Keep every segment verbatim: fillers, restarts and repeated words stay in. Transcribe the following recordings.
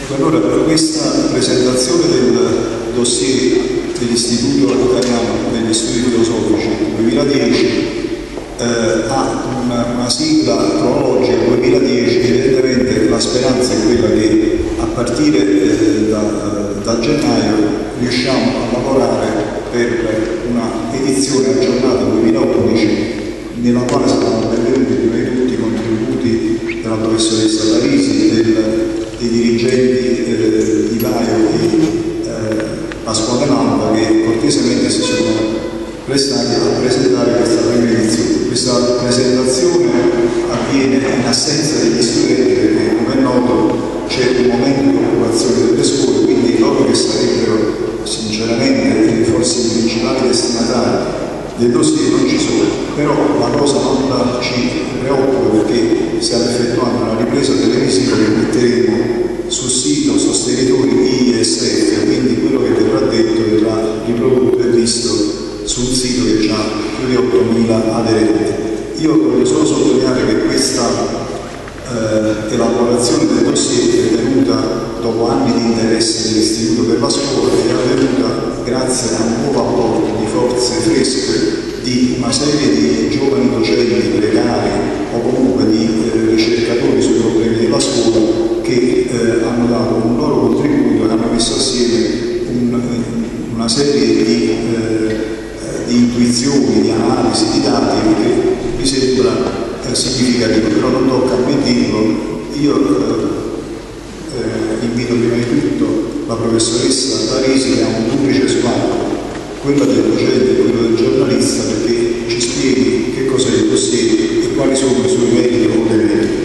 Allora, per questa presentazione del dossier dell'Istituto Italiano degli Studi Filosofici duemiladieci eh, ha una, una sigla cronologica duemiladieci. Evidentemente la speranza è quella che a partire eh, da, da gennaio riusciamo a lavorare per una edizione aggiornata duemilaundici, nella quale saranno benvenuti prima di tutti i contributi della professoressa Parisi, del, dei dirigenti eh, di Vaio e eh, Pasquale Lamba, che cortesemente si sono prestati a presentare questa prima edizione. Questa presentazione avviene in assenza degli studenti perché, come è noto, c'è un momento di occupazione delle scuole, quindi loro che sarebbero sinceramente forse i principali destinatari del dossier non ci sono, però la cosa non ci preoccupa perché stiamo effettuando una ripresa televisiva che metteremo sul sito sostenitori I S F, quindi quello che verrà detto verrà riprodotto e visto sul sito che ha più di ottomila aderenti. Io voglio solo sottolineare che questa eh, elaborazione del dossier è venuta dopo anni di interesse dell'Istituto per la Scuola e è avvenuta grazie a un nuovo apporto di forze fresche di una serie di giovani docenti precari o comunque di eh, ricercatori sui problemi della scuola che eh, hanno dato un loro contributo e hanno messo assieme un, una serie di, eh, di intuizioni, di analisi, di dati che mi sembra eh, significativo, però non tocca a me dirlo. Io eh, Eh, invito prima di tutto la professoressa Parisi, che ha un duplice sguardo, quella del docente e quello del giornalista, perché ci spieghi che cos'è il dossier e quali sono i suoi meriti o demeriti.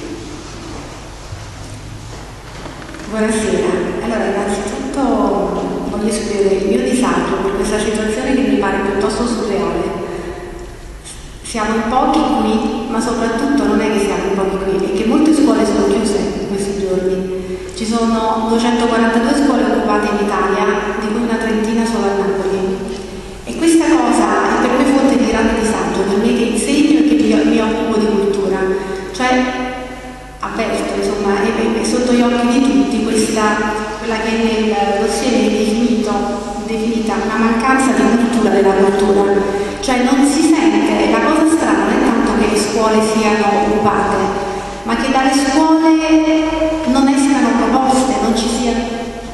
Buonasera. Allora, innanzitutto voglio esprimere il mio disagio per questa situazione che mi pare piuttosto surreale. Siamo in pochi qui, ma soprattutto non è che siamo in pochi qui, è che molte scuole sono chiuse in questi giorni. Ci sono duecentoquarantadue scuole occupate in Italia, di cui una trentina solo a Napoli. E questa cosa è per me fonte di grande disagio, per me che insegno e che mi, mi occupo di cultura. Cioè, avverto, insomma, è, è sotto gli occhi di tutti questa, quella che nel dossier è definito, definita una mancanza di cultura della cultura. Cioè non si sente, la cosa strana non è tanto che le scuole siano occupate, ma che dalle scuole non escano proposte, non ci sia.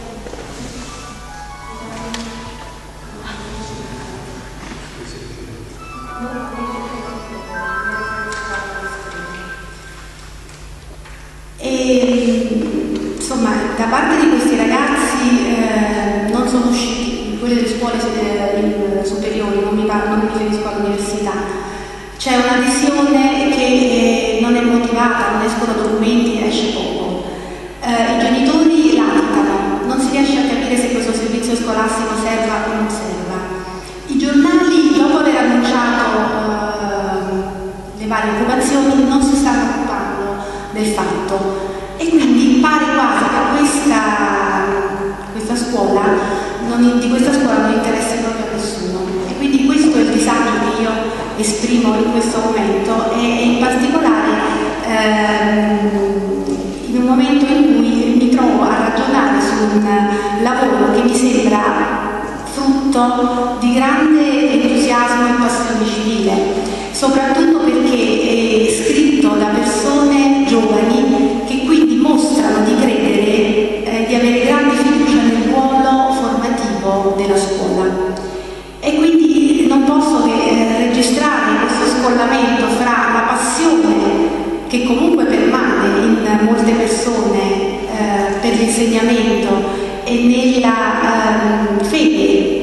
E insomma, da parte di questi ragazzi eh, non sono usciti, quelle delle scuole superiori, non mi, parlo, non mi riferisco all'università. C'è un'adesione che eh, non è motivata, non escono documenti, esce poco. Eh, I genitori lamentano, non si riesce a capire se questo servizio scolastico serva o non serva. I giornali, dopo aver annunciato eh, le varie occupazioni, non si stanno occupando del fatto. E quindi pare quasi che questa, questa scuola, non, di questa scuola non interessa proprio a nessuno. E quindi questo è il disagio che io esprimo in questo momento e, e in particolare ehm, in un momento in cui mi trovo a ragionare su un lavoro che mi sembra frutto di grande entusiasmo e passione civile, soprattutto perché è scritto da persone giovani che quindi mostrano di credere, eh, di avere grande fiducia nel ruolo formativo della scuola. E quindi non posso che eh, registrare questo scollamento fra la passione che comunque permane in molte persone eh, per l'insegnamento e nella eh, fede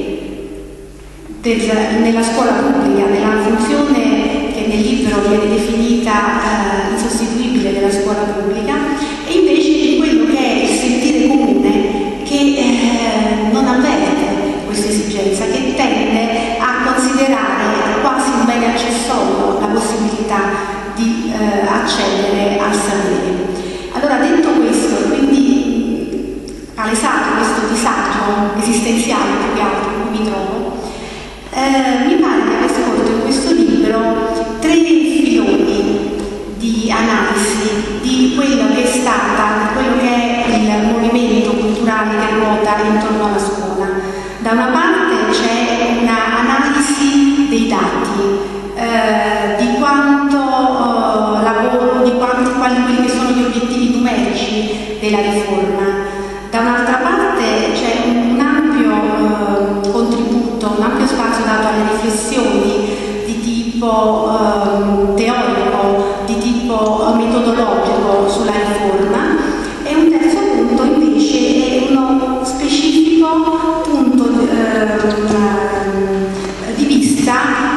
del, nella scuola pubblica, nella funzione che nel libro viene definita eh, insostituibile della scuola pubblica, e invece di quello che è il sentire comune che eh, non avverte questa esigenza, che tende a considerare quasi un bene accessorio la possibilità di eh, accedere al sapere. Allora, detto questo, quindi palesato questo disagio esistenziale più che altro in cui mi trovo, eh, mi pare di aver scorto in questo libro tre filoni di analisi di quello che è stata, quello che è il movimento Da una parte c'è un'analisi dei dati, eh, di quanto eh, lavoro, di quanti, quali quelli che sono gli obiettivi numerici della riforma. Da un'altra parte c'è un, un ampio eh, contributo, un ampio spazio dato alle riflessioni di tipo eh, teorico, di tipo metodologico sulla riforma, e un terzo punto invece è uno specifico punto eh, di vista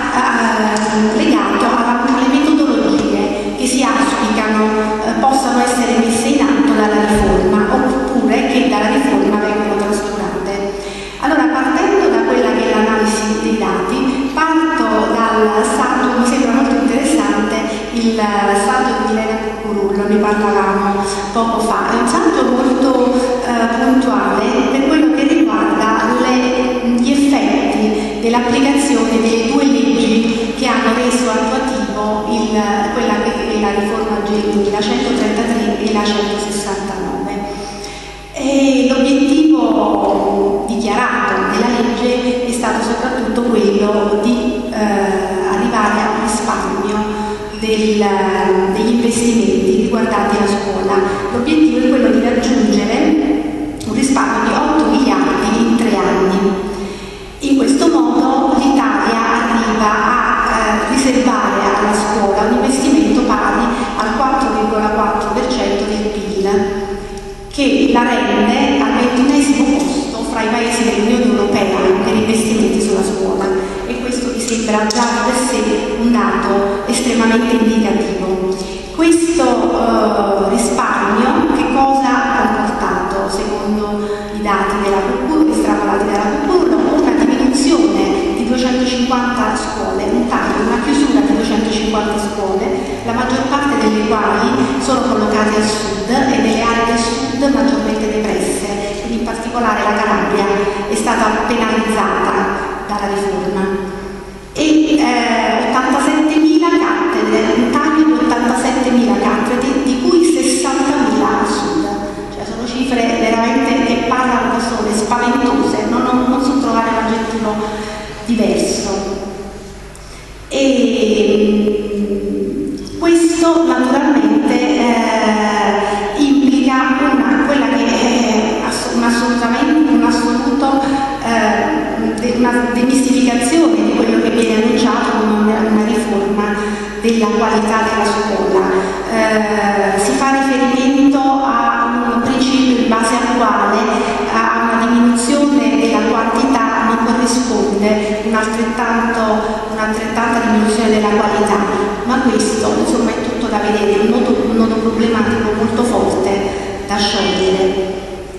eh, legato alle metodologie che si auspicano eh, possano essere messe in atto dalla riforma, oppure che dalla riforma vengono trascurate. Allora, partendo da quella che è l'analisi dei dati, parto dal saggio, mi sembra molto interessante il saggio di Milena Cucurullo, ne parlavamo poco fa. È un saggio molto eh, puntuale per quello che riguarda le, gli effetti dell'applicazione delle due leggi che hanno reso attuativo il, quella che è la riforma Gelmini, la centotrentatré e la centosessantanove. E l'obiettivo dichiarato della legge è stato soprattutto quello di eh, arrivare a un risparmio del, degli investimenti riguardanti la scuola. L'obiettivo è quello di raggiungere un risparmio di otto miliardi in tre anni. In questo modo l'Italia arriva a eh, riservare alla scuola un investimento pari al quattro virgola quattro per cento del P I L, che la rende al ventunesimo posto fra i paesi dell'Unione Europea per investimenti sulla scuola, e questo mi sembra già per sé un dato estremamente indicativo. Questo eh, risparmio che cosa ha comportato, secondo i dati della Cucurullo, estrapolati dalla Cucurullo? Una diminuzione di duecentocinquanta scuole, un taglio, una chiusura di duecentocinquanta scuole, la maggior parte delle quali sono collocate al sud e nelle aree del sud maggiormente depresse, ed in particolare la Calabria è stata penalizzata dalla riforma. E eh, ottantasettemila cattedre, un taglio di ottantasettemila cattedre, di cui sessantamila al sud. Cioè sono cifre veramente che parlano da sole, spaventose, non, non, non so trovare un aggettivo diverso. E questo naturalmente eh, implica una, quella che è un assolutamente un assoluto eh, una demistificazione di quello che viene annunciato come una, una riforma della qualità della scuola. Eh, si fa riferimento a un principio in base al quale a una diminuzione della quantità non corrisponde un'altrettanto, un'altrettanta diminuzione della qualità, ma questo insomma è tutto da vedere, un nodo, un nodo problematico molto forte da sciogliere.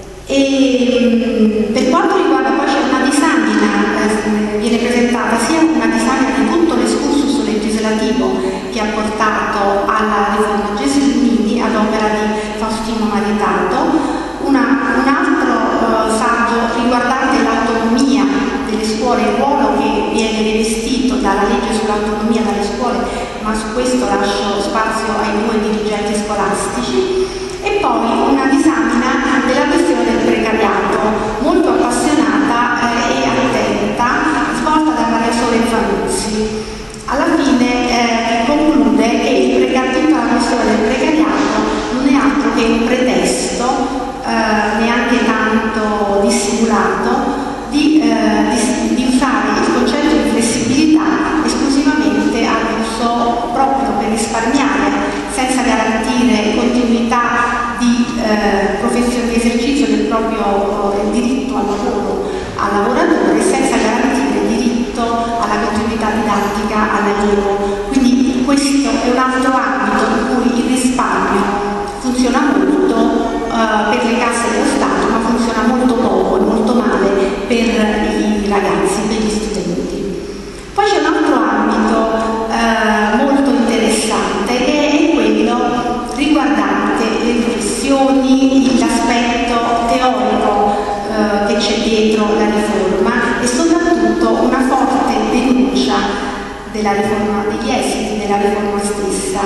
E per quanto riguarda, poi c'è una disamina, eh, viene presentata sia una disamina di tutto l'escursus legislativo che ha portato alla riforma Gelmini ad opera di Faustino Maritato, una, un altro eh, saggio riguardante l'autonomia delle scuole, il ruolo che viene rivestito dalla legge sull'autonomia dalle scuole, ma su questo lascio spazio ai due dirigenti scolastici. E poi una disamina della questione del precariato, molto appassionata eh, e attenta, svolta da Maria Sole Fanuzzi. Alla fine eh, conclude che il precario, tutta la questione del precariato non è altro che un pretesto, eh, neanche tanto dissimulato, di, eh, di, di usare il concetto di flessibilità esclusivamente all'uso proprio per risparmiare, senza garantire continuità di, eh, professione, di esercizio del proprio eh, diritto al lavoro al lavoratore, senza garantire il diritto alla continuità didattica all'allievo. Quindi questo è un altro ambito in cui il risparmio funziona molto eh, per le casse dello Stato, ma funziona molto poco e molto male per i ragazzi, per gli studenti. Poi c'è un altro ambito eh, molto interessante, che è quello riguardante le riflessioni, l'aspetto teorico eh, che c'è dietro la riforma, e soprattutto una forte denuncia della riforma, degli esiti della riforma stessa.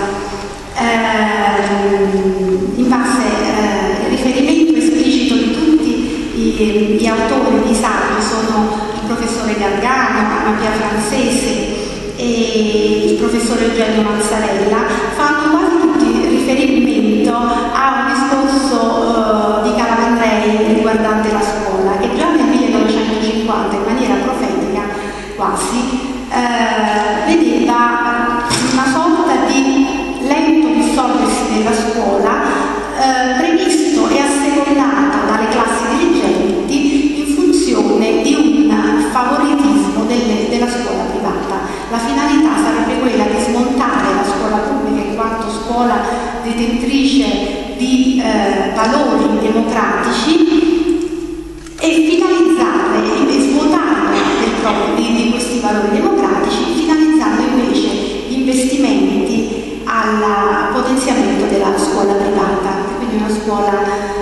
Eh, in base al eh, riferimento esplicito di tutti i gli, gli autori di saggi sono il professore Gargano, Anna Pia Francese e il professore Eugenio Mazzarella, fanno quasi tutti riferimento a un discorso uh, di Calamandrei riguardante la scuola, che già nel millenovecentocinquanta in maniera profetica quasi uh, vedeva una sorta di lento dissolversi della scuola uh, previsto e assecondato dalle classi dirigenti in funzione di un favoritismo delle, della scuola privata. La finalità sarebbe quella di smontare la scuola pubblica in quanto scuola detentrice di eh, valori democratici e finalizzare e svuotare di, di questi valori democratici, finalizzando invece gli investimenti al potenziamento della scuola privata, quindi una scuola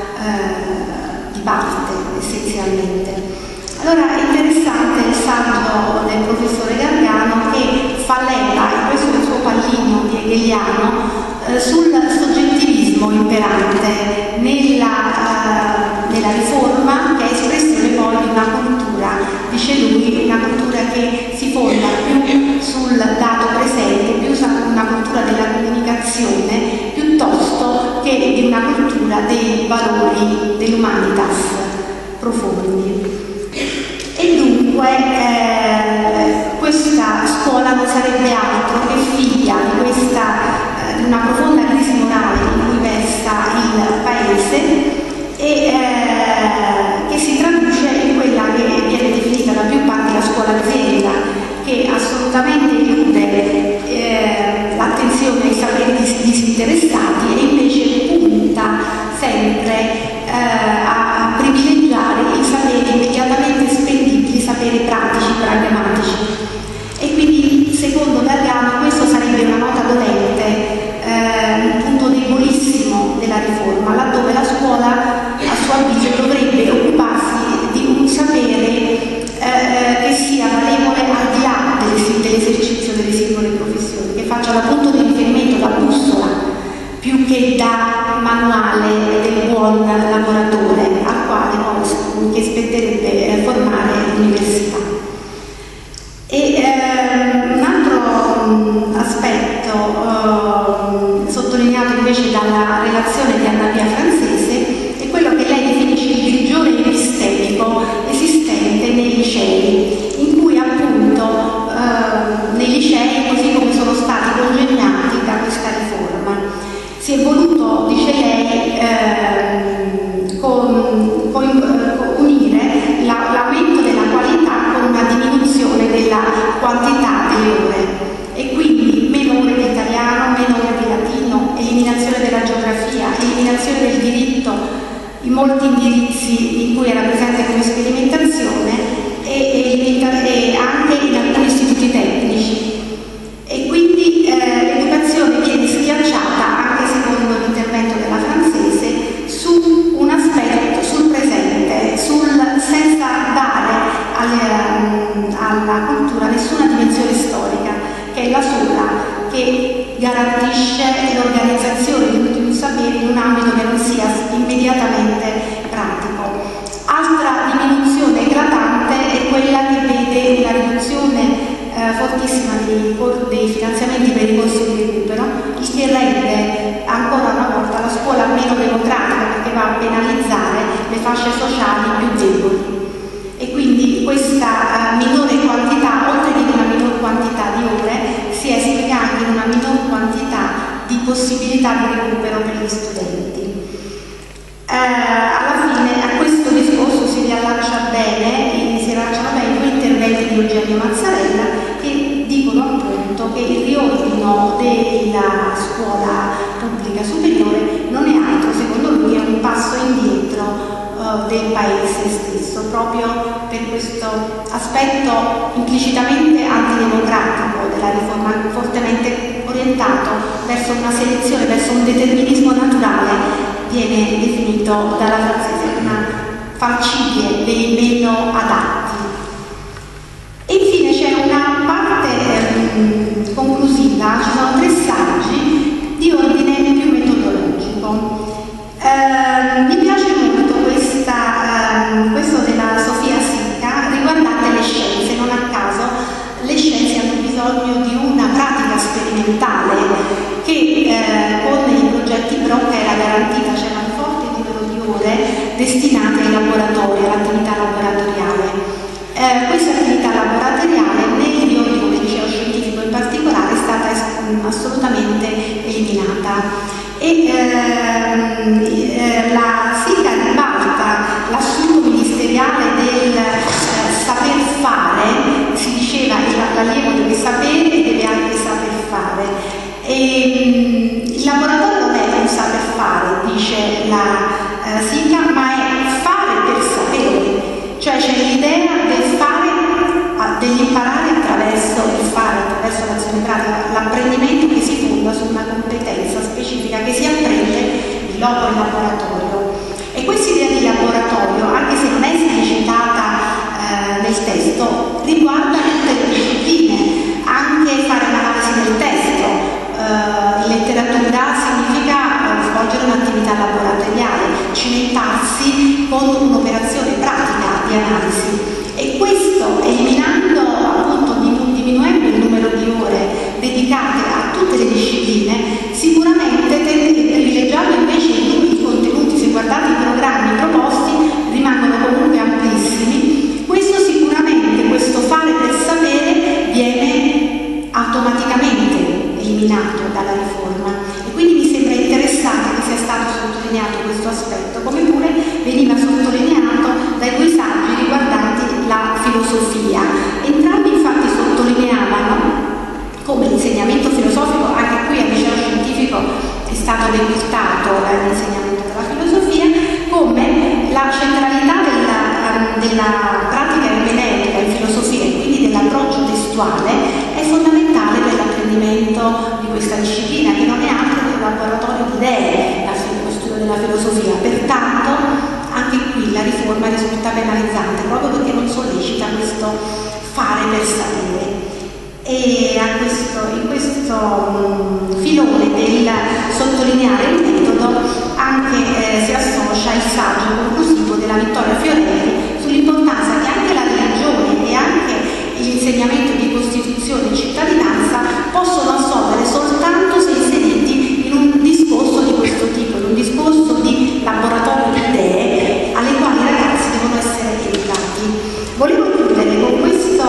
eh, di parte essenzialmente. Allora è interessante il saggio del professore Gargano che fa leva, e questo è il suo pallino di hegeliano, eh, sul soggettivismo imperante nella, eh, nella riforma, che è espressione poi di una cultura, dice lui, una cultura che si fonda più sul dato presente, più su una cultura della comunicazione, piuttosto che di una cultura dei valori dell'humanitas profondi. E dunque eh, questa scuola non sarebbe altro che figlia di questa, eh, una profonda crisi morale in cui versa il Paese e eh, che si traduce in quella che viene definita da più parti la scuola azienda, che assolutamente elude eh, l'attenzione ai saperi dis disinteressati e invece punta sempre eh, a privilegiare i saperi immediatamente spendibili, saperi pratici, pragmatici. E quindi, secondo Gargano, questo sarebbe una nota dolente, eh, un punto debolissimo della riforma, laddove la scuola, a suo avviso, dovrebbe occuparsi di un sapere eh, che sia valevole al di là dell'esercizio delle singole professioni, che faccia da punto di riferimento, da bussola, più che da manuale del buon lavoratore al quale poi che spetterebbe formare l'università. E ehm, un altro um, aspetto um, sottolineato invece dalla relazione di Anna Pia Francese è quello che lei definisce il grigiore epistemico esistente nei licei, in cui appunto eh, nei licei, così come sono stati congegnati da questa riforma, si è voluto, dice lei, eh, con, con, unire l'aumento della qualità con una diminuzione della quantità delle ore, e quindi meno ore di italiano, meno ore di latino, eliminazione della geografia, eliminazione del diritto in molti indirizzi in cui era presente come sperimentazione e, e, e anche in alcuni istituti tecnici. E quindi eh, l'educazione viene schiacciata, anche secondo l'intervento della Francese, su un aspetto, sul presente, sul, senza dare alle, alla cultura nessuna dimensione storica, che è la sola che garantisce l'organizzazione di tutti i saperi in un ambito che non sia immediatamente pratico. Altra diminuzione eclatante è quella che vede la riduzione eh, fortissima dei, dei finanziamenti per i corsi di recupero, il che rende ancora una volta la scuola meno democratica, perché va a penalizzare le fasce sociali più deboli. E quindi questa uh, minore quantità, oltre che una minor quantità di ore, si esplica anche in una minor quantità di possibilità di recupero per gli studenti. Uh, alla fine a questo discorso si riallaccia bene, si riallacciano bene due interventi di Eugenio Mazzarella che dicono appunto che il riordino della scuola pubblica superiore non è altro, secondo lui, che un passo indietro del Paese stesso, proprio per questo aspetto implicitamente antidemocratico della riforma, fortemente orientato verso una selezione, verso un determinismo naturale, viene definito dalla Francese una falcidia dei meno adatti. E infine c'è una parte eh, conclusiva, ci sono tre saggi di ordine più metodologico. Eh, mi piace molto questa, eh, questo mh, assolutamente eliminata. E ehm, eh, la sigla ribalta l'assunto ministeriale del eh, saper fare, si diceva che l'allievo deve sapere e deve anche saper fare. E, mh, il laboratorio non è un saper fare, dice la eh, sigla, ma è fare per sapere, cioè c'è l'idea del fare, dell'imparare attraverso il fare, attraverso l'azione pratica, l'apprendimento che si fonda su una competenza specifica che si apprende in loco in laboratorio. E questa idea di laboratorio, anche se non è esplicitata eh, nel testo, riguarda tutte le discipline, anche fare un'analisi del testo. Uh, in letteratura significa uh, svolgere un'attività laboratoriale, cimentarsi con un'operazione pratica di analisi. E questo, eliminando appunto, diminuendo il numero di ore dedicate a tutte le discipline, sicuramente privilegiando invece i contenuti. Se guardate i programmi proposti rimangono comunque amplissimi. Questo sicuramente, questo fare per sapere, viene automaticamente eliminato dalla riforma, e quindi mi sembra interessante che sia stato sottolineato questo aspetto, come pure veniva sottolineato dai due saggi riguardanti la filosofia. Entrambi infatti sottolineavano come l'insegnamento filosofico, anche qui al liceo scientifico è stato decurtato l'insegnamento della filosofia, come la centralità della, della pratica ermeneutica in filosofia e quindi dell'approccio testuale è fondamentale per l'apprendimento di questa disciplina, che non è altro che un laboratorio di idee, lo studio della filosofia. Pertanto anche qui la riforma risulta penalizzante proprio perché non sollecita questo fare per sapere. E a questo, in questo um, filone del sottolineare il metodo anche eh, si associa il saggio conclusivo della Vittoria Fiorelli sull'importanza che anche la religione e anche l'insegnamento di Costituzione e cittadinanza possono assolvere soltanto se inseriti in un discorso di questo tipo, in un discorso di laboratorio di idee alle quali i ragazzi devono essere educati. Volevo chiudere con questo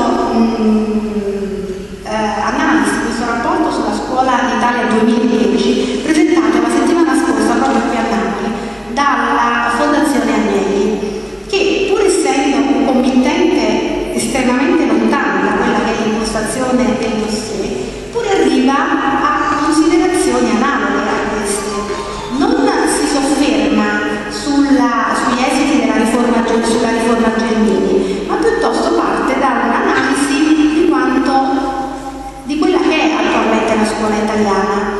mh, eh, analisi, questo rapporto sulla scuola d'Italia duemiladieci, presentato la settimana scorsa proprio qui a Napoli dalla Fondazione Agnelli, che pur essendo un committente estremamente lontano da quella che è l'impostazione del dossier, pure arriva a considerazioni analoghe a queste. Non si sofferma sulla, sugli esiti della riforma, sulla riforma Gelmini, ma piuttosto parte da un'analisi di quanto di quella che è attualmente la scuola italiana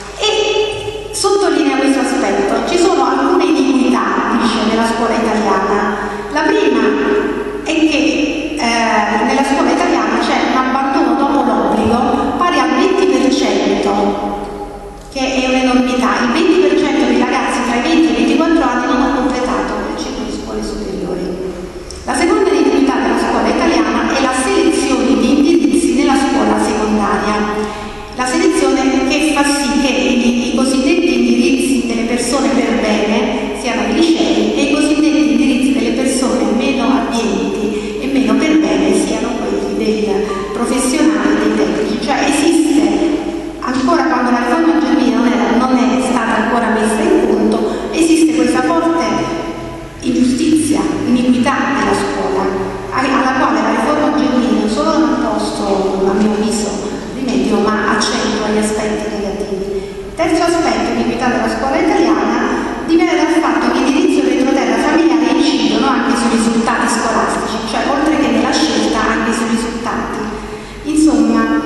e sottolinea questo aspetto. Ci sono alcune iniquità, dice, nella scuola italiana. La prima è che eh, nella scuola italiana c'è un abbandono dopo l'obbligo pari al venti per cento, che è un'enormità. Il venti per cento dei ragazzi tra i venti e i ventiquattro anni non ha completato il ciclo di scuole superiori. La seconda iniquità della scuola italiana è la selezione di indirizzi nella scuola secondaria. La selezione che fa sì che i, i cosiddetti indirizzi delle persone per bene siano i licei e i cosiddetti indirizzi delle persone meno abbienti e meno per bene siano quelli dei professionali, dei tecnici. Cioè esiste ancora, quando la riforma Gelmini non, non è stata ancora messa in conto, esiste questa forte ingiustizia, iniquità della scuola, alla quale la riforma Gelmini non solo non ha posto, a mio avviso, rimedio, ma accentua gli aspetti negativi. Terzo aspetto, iniquità della scuola italiana, dipende dal fatto che l'indirizzo e il retroterra familiare incidono anche sui risultati scolastici, cioè oltre che nella scelta anche sui risultati. Insomma,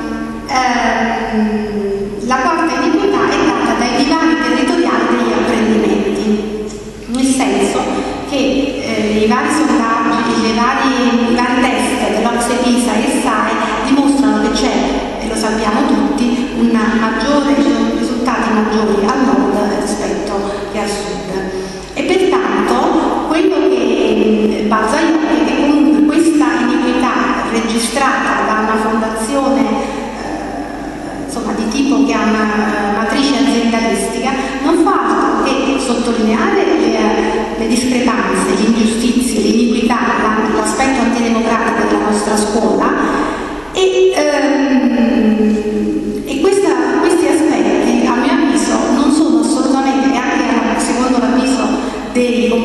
ehm, la quarta iniquità è data dai divari territoriali degli apprendimenti, nel senso che eh, i vari sondaggi, i vari, i vari test dell'Ocse Pisa e S A E dimostrano che c'è, e lo sappiamo tutti, una maggiore, risultati maggiori al nord rispetto che al sud. E pertanto quello che balza agli occhi è che comunque questa iniquità registrata da una fondazione eh, insomma, di tipo che ha una matrice aziendalistica non fa altro che sottolineare le, le discrepanze, le ingiustizie, l'iniquità, l'aspetto antidemocratico della nostra scuola e, ehm, e questa,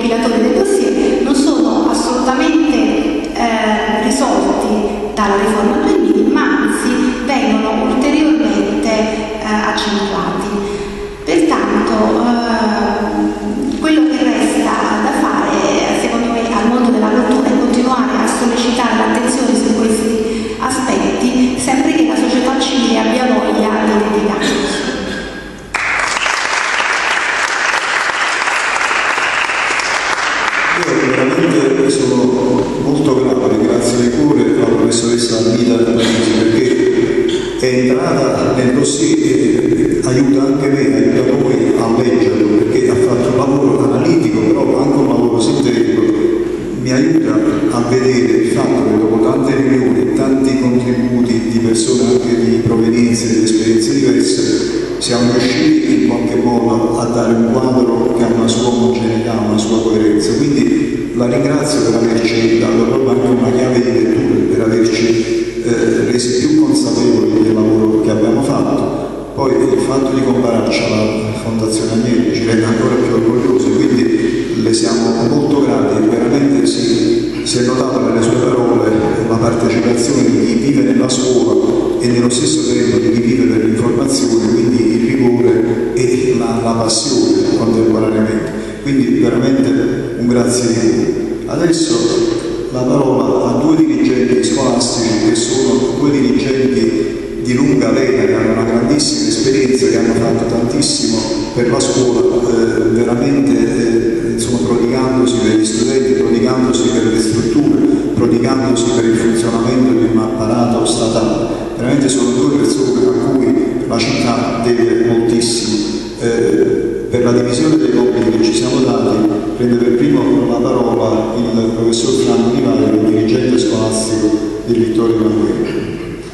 compilatori del dossier non sono assolutamente eh, risolti dalla riforma duemila, ma anzi vengono ulteriormente eh, accentuati. Pertanto eh, quello che resta da fare, secondo me, al mondo della cultura è continuare a sollecitare l'attenzione su questi aspetti, sempre che la società civile abbia voglia di dedicarsi. Io veramente sono molto grato, ringrazio di cuore la professoressa Almida perché è entrata nel dossier e aiuta anche me, aiuta noi a leggerlo, perché ha fatto un lavoro analitico, però anche un lavoro sintetico, mi aiuta a vedere il fatto che dopo tante riunioni e tanti contributi di persone anche di provenienze, di esperienze diverse, siamo riusciti in qualche modo a dare un quadro che ha una sua omogeneità, una sua coerenza. Quindi la ringrazio per averci dato proprio anche una chiave di lettura, per averci eh, resi più consapevoli del lavoro che abbiamo fatto. Poi il fatto di compararci alla Fondazione Agnelli ci rende ancora più orgogliosi, quindi le siamo molto grati. Veramente si, si è notata nelle sue parole la partecipazione di chi vive nella scuola e nello stesso tempo di chi vive per l'informazione, quindi il rigore e la, la passione contemporaneamente. Quindi veramente un grazie di voi. Adesso la parola a due dirigenti scolastici che sono due dirigenti di lunga vena, che hanno una grandissima esperienza, che hanno fatto tantissimo per la scuola, eh, veramente eh, insomma, prodigandosi per gli studenti, prodigandosi per le strutture, prodigandosi per il funzionamento di un apparato statale. Veramente sono due persone a cui la città deve moltissimo. Eh, per la divisione dei compiti che ci siamo dati, prende per primo la parola il professor Franco Di Vaio, dirigente scolastico di Vittorio Emanuele.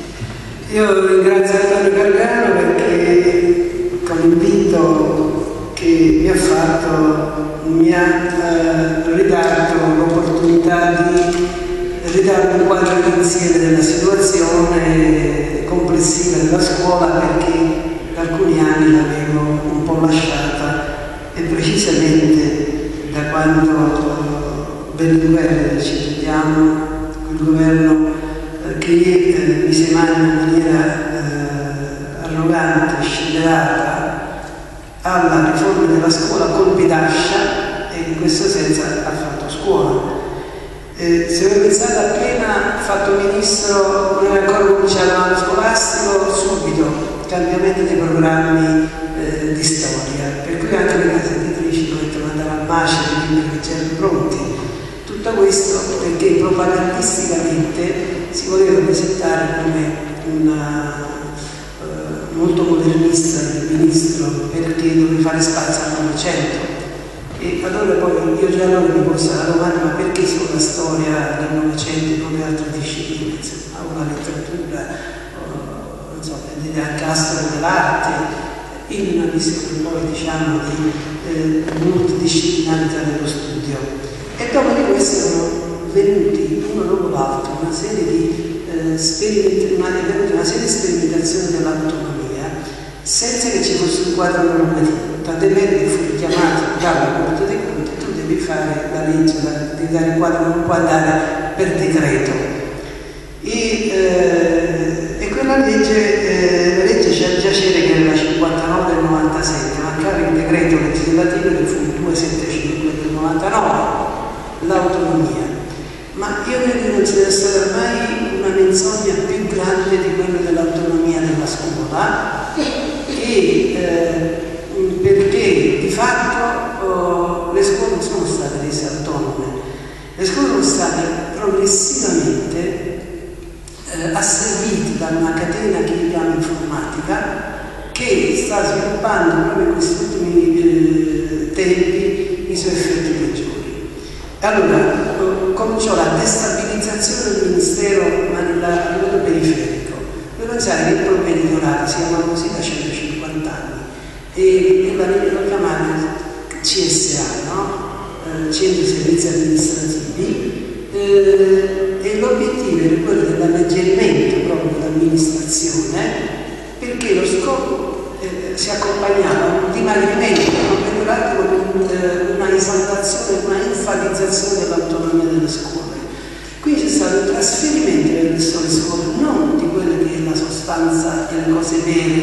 Io ringrazio Antonio Gargano perché con l'invito che mi ha fatto mi ha eh, ridato l'opportunità di ridare un quadro d'insieme della situazione complessiva della scuola, perché da alcuni anni l'avevo un po' lasciata e precisamente da quando Berlinguer ci vediamo, quel governo che eh, mise in mano in maniera eh, arrogante, scellerata alla riforma della scuola colpi d'ascia, e in questo senso ha fatto scuola. Eh, se voi pensate, appena fatto ministro, non era ancora cominciato l'anno scolastico, subito cambiamento dei programmi eh, di storia, per cui anche le case editrici dovettero andare al macero di libri che c'erano pronti. Tutto questo perché propagandisticamente si voleva presentare come una, uh, molto modernista il ministro, perché doveva fare spazio al Novecento. E allora poi io già allora mi posso la domanda: ma perché solo la storia del Novecento e non le altre discipline? Insomma, una letteratura, uh, non so, vedete anche la storia dell'arte, in una visione poi diciamo di eh, multidisciplinarità dello studio. E dopo di questo sono venuti uno dopo l'altro una serie di eh, sperimentazioni, una, una serie di sperimentazioni dell'autonomia senza che ci fosse un quadro normativo. Tant'è vero che fu richiamato dalla Corte dei Conti: tu devi fare la legge, devi dare il quadro, non può andare per decreto. E, eh, e quella legge, eh, la legge giacere che era la cinquantanove del novantasette, mancava il decreto legislativo che fu il duecentosettantacinque del novantanove, l'autonomia. Ma io credo che non ci deve stare mai una menzogna più grande di quella dell'autonomia della scuola, e, eh, perché di fatto oh, le scuole non sono state rese autonome, le scuole sono state progressivamente eh, asservite da una catena che chiamiamo informatica, che sta sviluppando proprio in questi ultimi eh, tempi i suoi effetti peggiori. Allora cominciò la destabilizzazione del Ministero, ma a livello periferico. Voi pensate che il provveditorato si chiama così da centocinquanta anni e lo chiamavano C S A, no? eh, Centri Servizi Amministrativi, eh, e l'obiettivo era quello dell'alleggerimento proprio dell'amministrazione, perché lo scopo eh, si accompagnava a un dimagrimento, un provveditorato con una esaltazione, una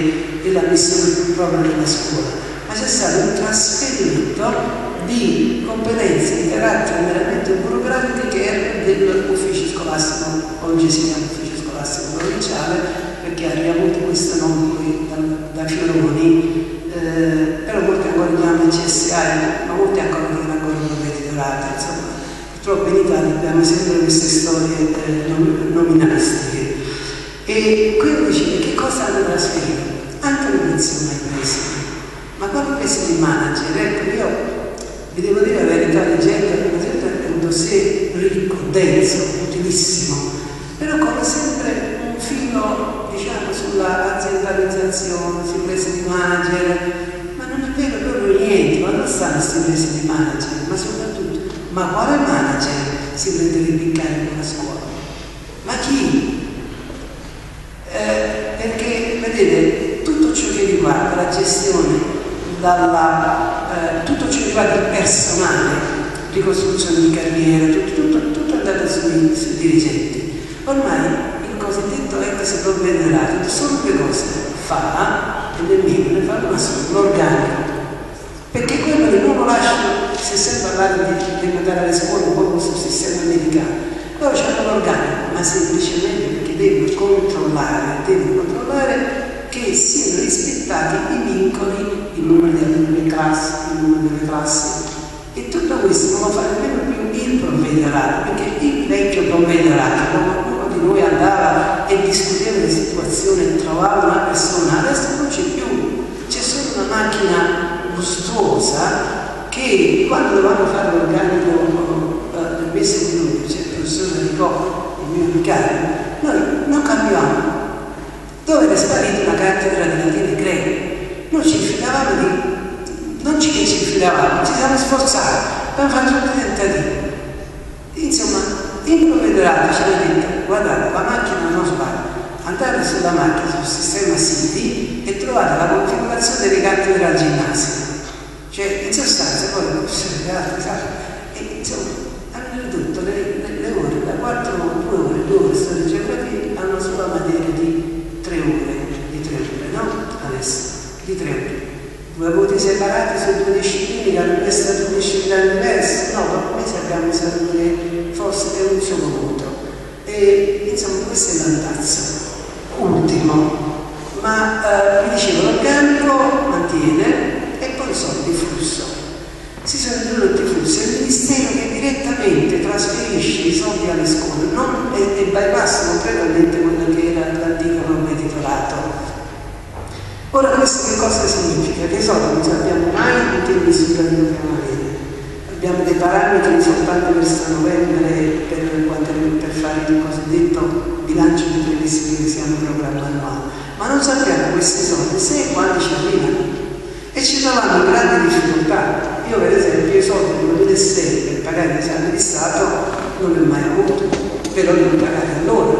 è la missione più propria della scuola, ma c'è stato un trasferimento di competenze di carattere meramente burocratiche che erano dell'ufficio scolastico, oggi si chiama ufficio scolastico provinciale, perché ha riavuto questo nome qui da, da Fioroni, eh, però molti ancora chiamano C S A, ma molti ancora non ancora provveditorati, insomma. Purtroppo in Italia abbiamo sempre queste storie eh, nominalistiche. E quindi dice, che cosa hanno trasferito? Anche le pensioni ai presidi. Ma quando presidi di manager, ecco, io vi devo dire la verità, leggendo, è un dossier ricco, denso, utilissimo, però corre sempre un filo, diciamo, sulla aziendalizzazione, sui presidi di manager, ma non è vero proprio niente, ma non stanno questi presidi di manager, ma soprattutto, ma quale manager si prenderebbe in carico la scuola? Ma chi? Eh, perché, vedete, tutto ciò che riguarda la gestione, dalla, eh, tutto ciò che riguarda il personale, ricostruzione di carriera, tutto, tutto, tutto è andato sui, sui dirigenti. Ormai il cosiddetto ex provvederato solo due cose fa, e nemmeno ne fa una sola, l'organico. Perché quello che non lo lasciano, si è sempre parlato di, di mandare alle scuole un po' questo sistema americano, loro hanno l'organico, ma semplicemente perché devono controllare, devono controllare che siano rispettati i vincoli, il numero delle classi, il numero delle classi. E tutto questo non lo fa nemmeno più il provvederato, perché il vecchio provvederato, quando uno di noi andava e discuteva le situazioni e trovava una persona, adesso non c'è più, c'è solo una macchina mostruosa che quando dovevamo fare l'organico eh, del mese di luglio, c'è il professor Enrico, il mio vicario, noi non cambiavamo. Dove era sparita una cattedra di latino e greco? Noi ci infidavamo di... non ci che ci infidavamo, ci siamo sforzati, abbiamo fatto tutti i tentativi. Insomma, il provvederato ci ha detto, guardate, la macchina non sbaglia, andate sulla macchina, sul sistema Siti e trovate la configurazione delle cattedre al ginnasio. Cioè, in sostanza, poi il professore Gatti, sa, e insomma, hanno ridotto le, le, le ore da quattro, due ore, due ore, storia di geografia, hanno solo la materia di tre ore, di tre ore, no? Adesso, di tre ore. Due voti separati su due discipline, che hanno messo due discipline diverse, no, dopo un mese abbiamo usato forse per un solo voto. E insomma, questo è l'andazzo. Ultimo, ma eh, vi dicevo, l'organico mantiene e poi soldi flusso. Si sono introdotti i flussi, è il Ministero che direttamente trasferisce i soldi alle scuole non, e, e bypassa completamente quello che era l'antico provveditorato. Ora questo che cosa significa? Che i soldi non sappiamo mai in che misura li dobbiamo avere. Abbiamo dei parametri soltanto verso novembre per, per fare il cosiddetto bilancio di previsione che siamo programmando, ma non sappiamo questi soldi se e quando ci arrivano. E ci troviamo in grande difficoltà. Io per esempio i soldi del duemilasei per pagare gli esami di Stato non li ho mai avuto, però li ho pagati allora.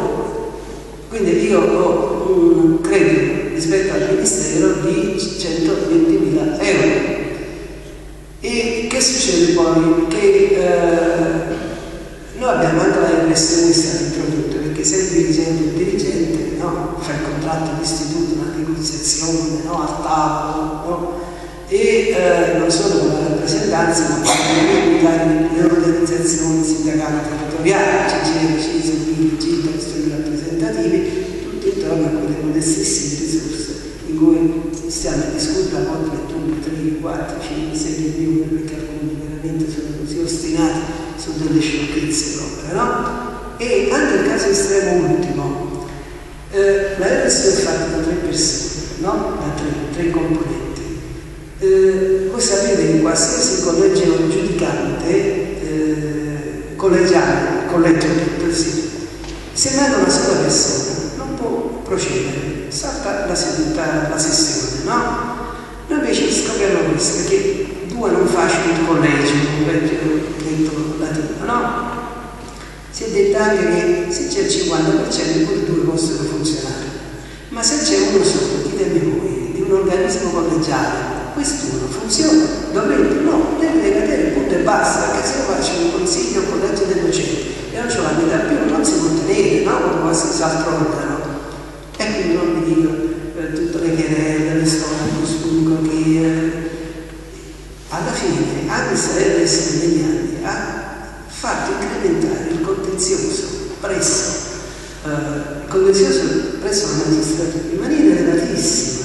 Quindi io ho un credito rispetto al Ministero di centoventimila euro. E che succede poi? Che eh, noi abbiamo anche la repressione che è stata introdotta, perché se il dirigente il dirigente no, fa il contratto di istituto, una negoziazione no, al tavolo, no? E eh, non solo con la rappresentanza, ma con le organizzazioni sindacali territoriali, C G I L, C I S, B I, G I T, questioni rappresentativi, tutti intorno a quelle modestissime risorse in cui stiamo a discutere a volte due, tre, quattro, cinque, sei milioni, perché alcuni veramente sono così ostinati su delle sciocchezze proprio, no? E anche il caso estremo ultimo, eh, la R S è fatta da tre persone, no? Da tre, tre componenti. Eh, voi sapete che qualsiasi collegio giudicante, eh, collegiale, collegio tutto sì, se manca una sola persona non può procedere, salta la seduta, la sessione, no? Noi invece scopriamo questo, perché due non facciano il collegio, un vecchio detto latino, no? Si è detto anche che se c'è il cinquanta per cento pure due possono funzionare, ma se c'è uno solo, ditemi voi, di un organismo collegiale, quest'uno funziona, dovrebbe, no, deve cadere, punto e basta, perché se io faccio un consiglio, un collegio dei docenti e non ce la metà più, non si può tenere, no, come qualsiasi altro organo. E quindi non vi dico eh, tutte le le querele, le storie, lo sfungo, che eh, alla fine anche Israele negli anni ha fatto incrementare il contenzioso presso, eh, il contenzioso presso la magistratura in maniera elevatissima.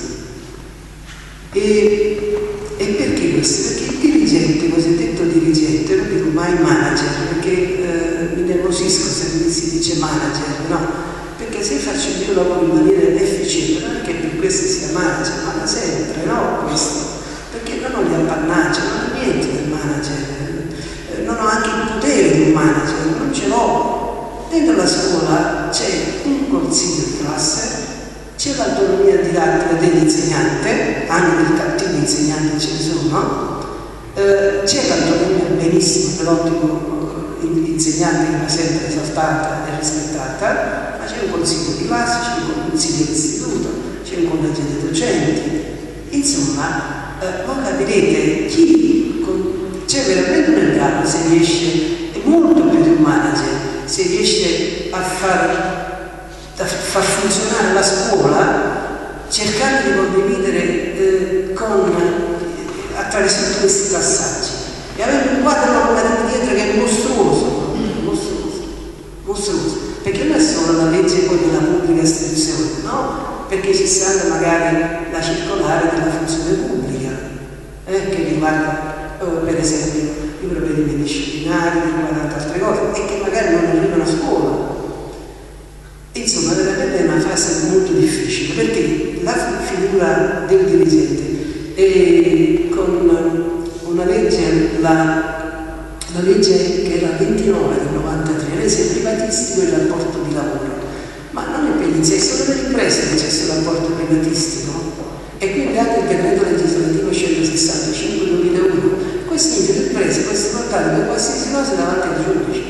E, e perché questo? Perché il dirigente, cosiddetto dirigente, non dico mai manager, perché eh, mi nervosisco se mi si dice manager, no? Perché se faccio il mio lavoro in maniera efficiente, non è che per questo sia manager, ma da sempre, no? Questo, perché non ho gli appannaggi, non ho niente del manager, eh, non ho anche il potere di un manager, non ce l'ho. Dentro la scuola c'è un consiglio di classe, c'è l'autonomia didattica dell'insegnante, anche del cattivo insegnante ce ne sono, eh, c'è l'autonomia benissimo dell'ottimo insegnante che va sempre esaltata e rispettata, ma c'è un consiglio di classe, c'è un consiglio di istituto, c'è un collegio dei docenti. Insomma, eh, voi capirete, chi c'è veramente un mercato se riesce, è molto più di un manager, se riesce a far da far funzionare la scuola cercando di condividere eh, con, eh, attraverso tutti questi passaggi e avere un quadro normativo dietro che è mostruoso, mostruoso, mostruoso, perché non è solo la legge poi della pubblica istruzione, no? Perché ci sta magari la circolare della funzione pubblica eh, che riguarda eh, per esempio i provvedimenti disciplinari, riguarda altre cose e che magari non arrivano a scuola. Insomma, veramente è una fase molto difficile perché la figura del dirigente è con una legge, la, la legge che era ventinove del novantatré, rese privatistico il rapporto di lavoro, ma non è per gli insegnanti, solo per le imprese che c'è questo rapporto privatistico e quindi anche il decreto legislativo centosessantacinque duemilauno, questi imprese, questi portati per qualsiasi cosa davanti al giudice.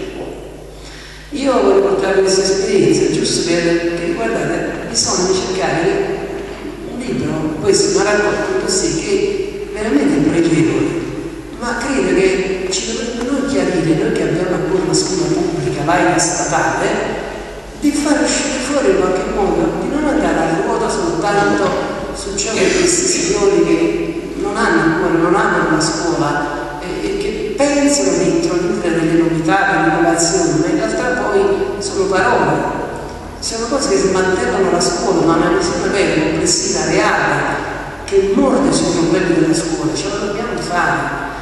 Io voglio portare questa esperienza giusto per, perché guardate, bisogna cercare un libro, questo, una raccolta così che è veramente pregevole, ma credo che ci dovremmo noi chiarire, noi che abbiamo ancora una scuola pubblica, laica statale, di far uscire fuori in qualche modo, di non andare a ruota soltanto su ciò che questi signori che non hanno ancora, non hanno una scuola e che pensano di introdurre delle novità, delle innovazioni, ma in realtà poi sono parole, sono cose che smantellano la scuola, ma una visione vera, complessiva, reale, che morde sui problemi della scuola, ce la dobbiamo fare.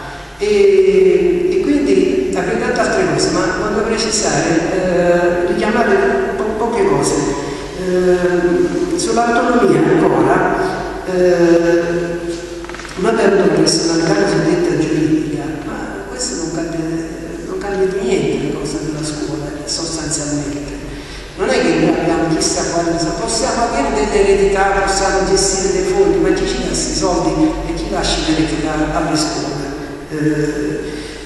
E, e quindi avrei detto altre cose, ma voglio precisare, eh, richiamare po poche cose. Eh, sull'autonomia ancora, eh, non abbiamo personalità cosiddetta giuridica, ma questo non cambia, non cambia di niente le cose della scuola, sostanzialmente. Non è che noi abbiamo chissà quale cosa, possiamo avere delle eredità, possiamo gestire dei fondi, ma chi ci dà questi soldi e chi lascia l'eredità alle scuole? Eh,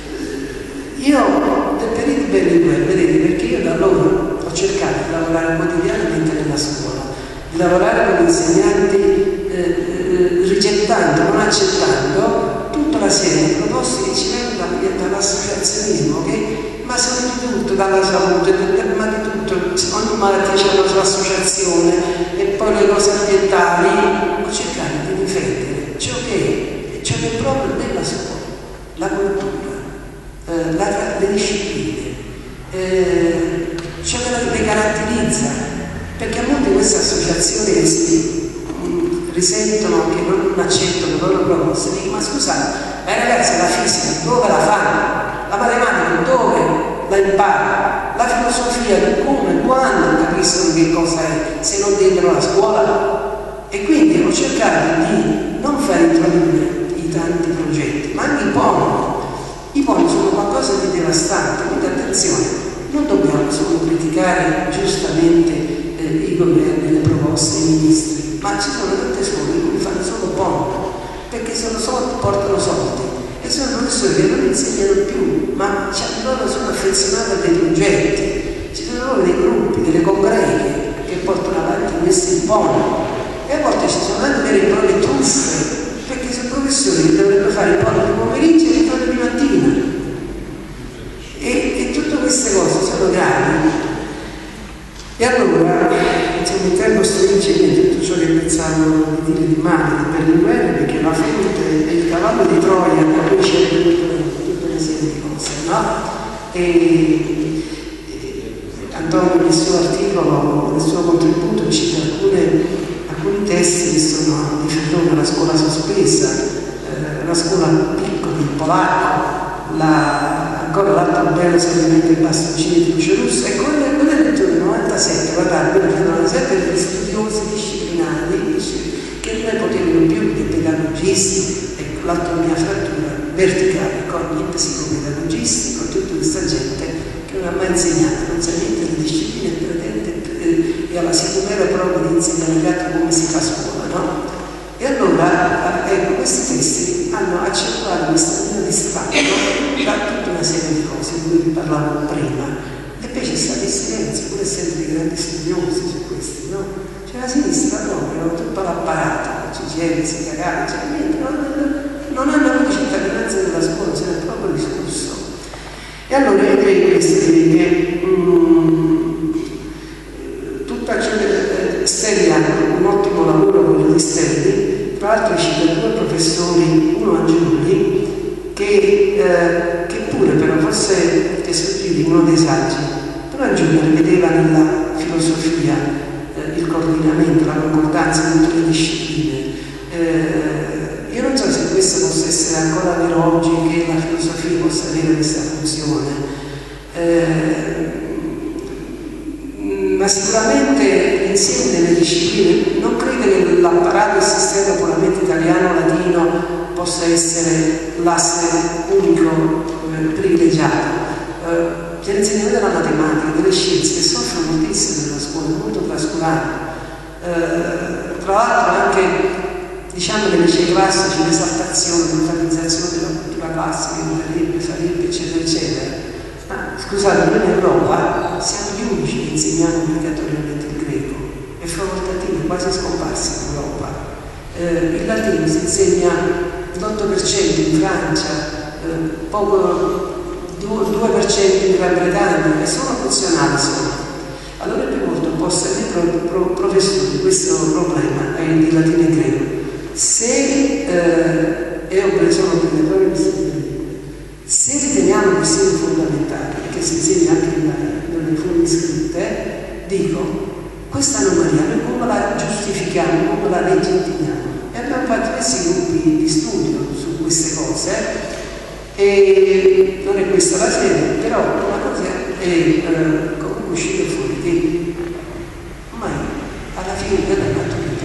io nel periodo belli vedete, perché io da allora ho cercato di lavorare quotidianamente nella scuola, di lavorare con insegnanti Eh, rigettando, non accettando tutta la serie di proposte che ci vengono dall'associazionismo, che ma sono di tutto, dalla salute, ma di tutto, ogni malattia c'è una sua associazione e poi le cose ambientali. Ho cercato di difendere ciò che, ciò che è proprio della scuola, la cultura, eh, la, le discipline, eh, ciò che le caratterizza, perché a molte queste associazioni che si risentono che non accettano le loro proposte, dico ma scusate, ma ragazzi la fisica dove la fanno? La matematica dove la imparano? La filosofia come, quando capiscono che cosa è, se non dentro la scuola? E quindi ho cercato di non far introdurre i tanti progetti, ma anche i poli. I poli sono qualcosa di devastante, quindi attenzione, non dobbiamo solo criticare giustamente eh, i governi, le proposte, i ministri, ma ci sono tante scuole in cui fanno solo ponte, perché sono soldi, portano soldi, e sono professori che non insegnano più, ma cioè, loro sono affezionati a dei progetti, ci sono proprio dei gruppi, delle congreghe che portano avanti questi ponti, e a volte ci sono anche vere e proprie truffe, perché sono professori che dovrebbero fare il ponte di pomeriggio e li fanno di mattina, e, e tutte queste cose sono gravi. E allora, insomma, il tempo stringe tutto ciò che pensavo pensavo di dire di male di Berlinguer, perché la fonte è il cavallo di Troia, da cui c'è tutta una serie di cose, no? E, e Antonio nel suo articolo, nel suo contributo, cita alcune, alcuni testi che sono di Ferrone, la scuola sospesa, eh, la scuola piccola, il polacco, la, ancora l'altro bello seguimento il bastoncino di Lucio Russo, e quelle, quelle letture del novantasette, guardate, nel novantasette degli studiosi disciplinari che non ne potevano più dei pedagogisti, ecco l'altra mia frattura verticale con gli psicopedagogisti, con tutta questa gente che non ha mai insegnato, non sa niente di disciplina e pretende e alla sicura prova di insegnare agli altri come si fa a scuola, no? E allora, ecco, questi testi hanno accentuato questa linea di stacco da tutta una serie di cose di cui vi parlavo prima, e poi c'è stato il silenzio, pur essendo dei grandi studiosi su questi, no? Cioè la sinistra proprio, tutto l'apparato, C G M, sindacati, cioè niente, non, non hanno avuto cittadinanza della scuola, se ne è proprio discusso. E allora io direi questo, che um, tutta ciò che Stelli ha un ottimo lavoro quello di Stelli, tra l'altro cita due professori, uno Angiuli, che, eh, che pure però forse è sottile, uno dei saggi, però Angiuli vedeva nella filosofia eh, il coordinamento, la concordanza di tutte le discipline. Eh, io non so se questo possa essere ancora vero oggi, che la filosofia possa avere questa funzione, eh, ma sicuramente l'insieme delle discipline, non credo che l'apparato del sistema puramente italiano-latino possa essere l'asse unico eh, privilegiato. Eh, c'è l'insegnamento della matematica, delle scienze, che soffrono moltissimo nella scuola, molto trascurato. Eh, tra l'altro anche, diciamo, nei licei classici, l'esaltazione, l'enfatizzazione della cultura classica, farebbe, farebbe, eccetera, eccetera. Ma scusate, noi in Europa siamo gli unici che insegniamo obbligatoriamente il greco, è facoltativo, è quasi scomparso in Europa. Eh, il latino si insegna l'otto per cento in Francia, eh, poco, due per cento in Gran Bretagna, e sono funzionali solo. Allora è più molto possa dire pro, professori questo problema eh, di latino e greco. Se eh, è obbligatorio questi due lingue, se riteniamo che siano fondamentali e che si insegna anche nelle forme scritte, dico, questa anomalia noi come la giustifichiamo, come la legittimiamo? E abbiamo fatto questi gruppi di studio su queste cose, e non è questa la sede, però una cosa è eh, come uscire fuori che ormai alla fine della maturità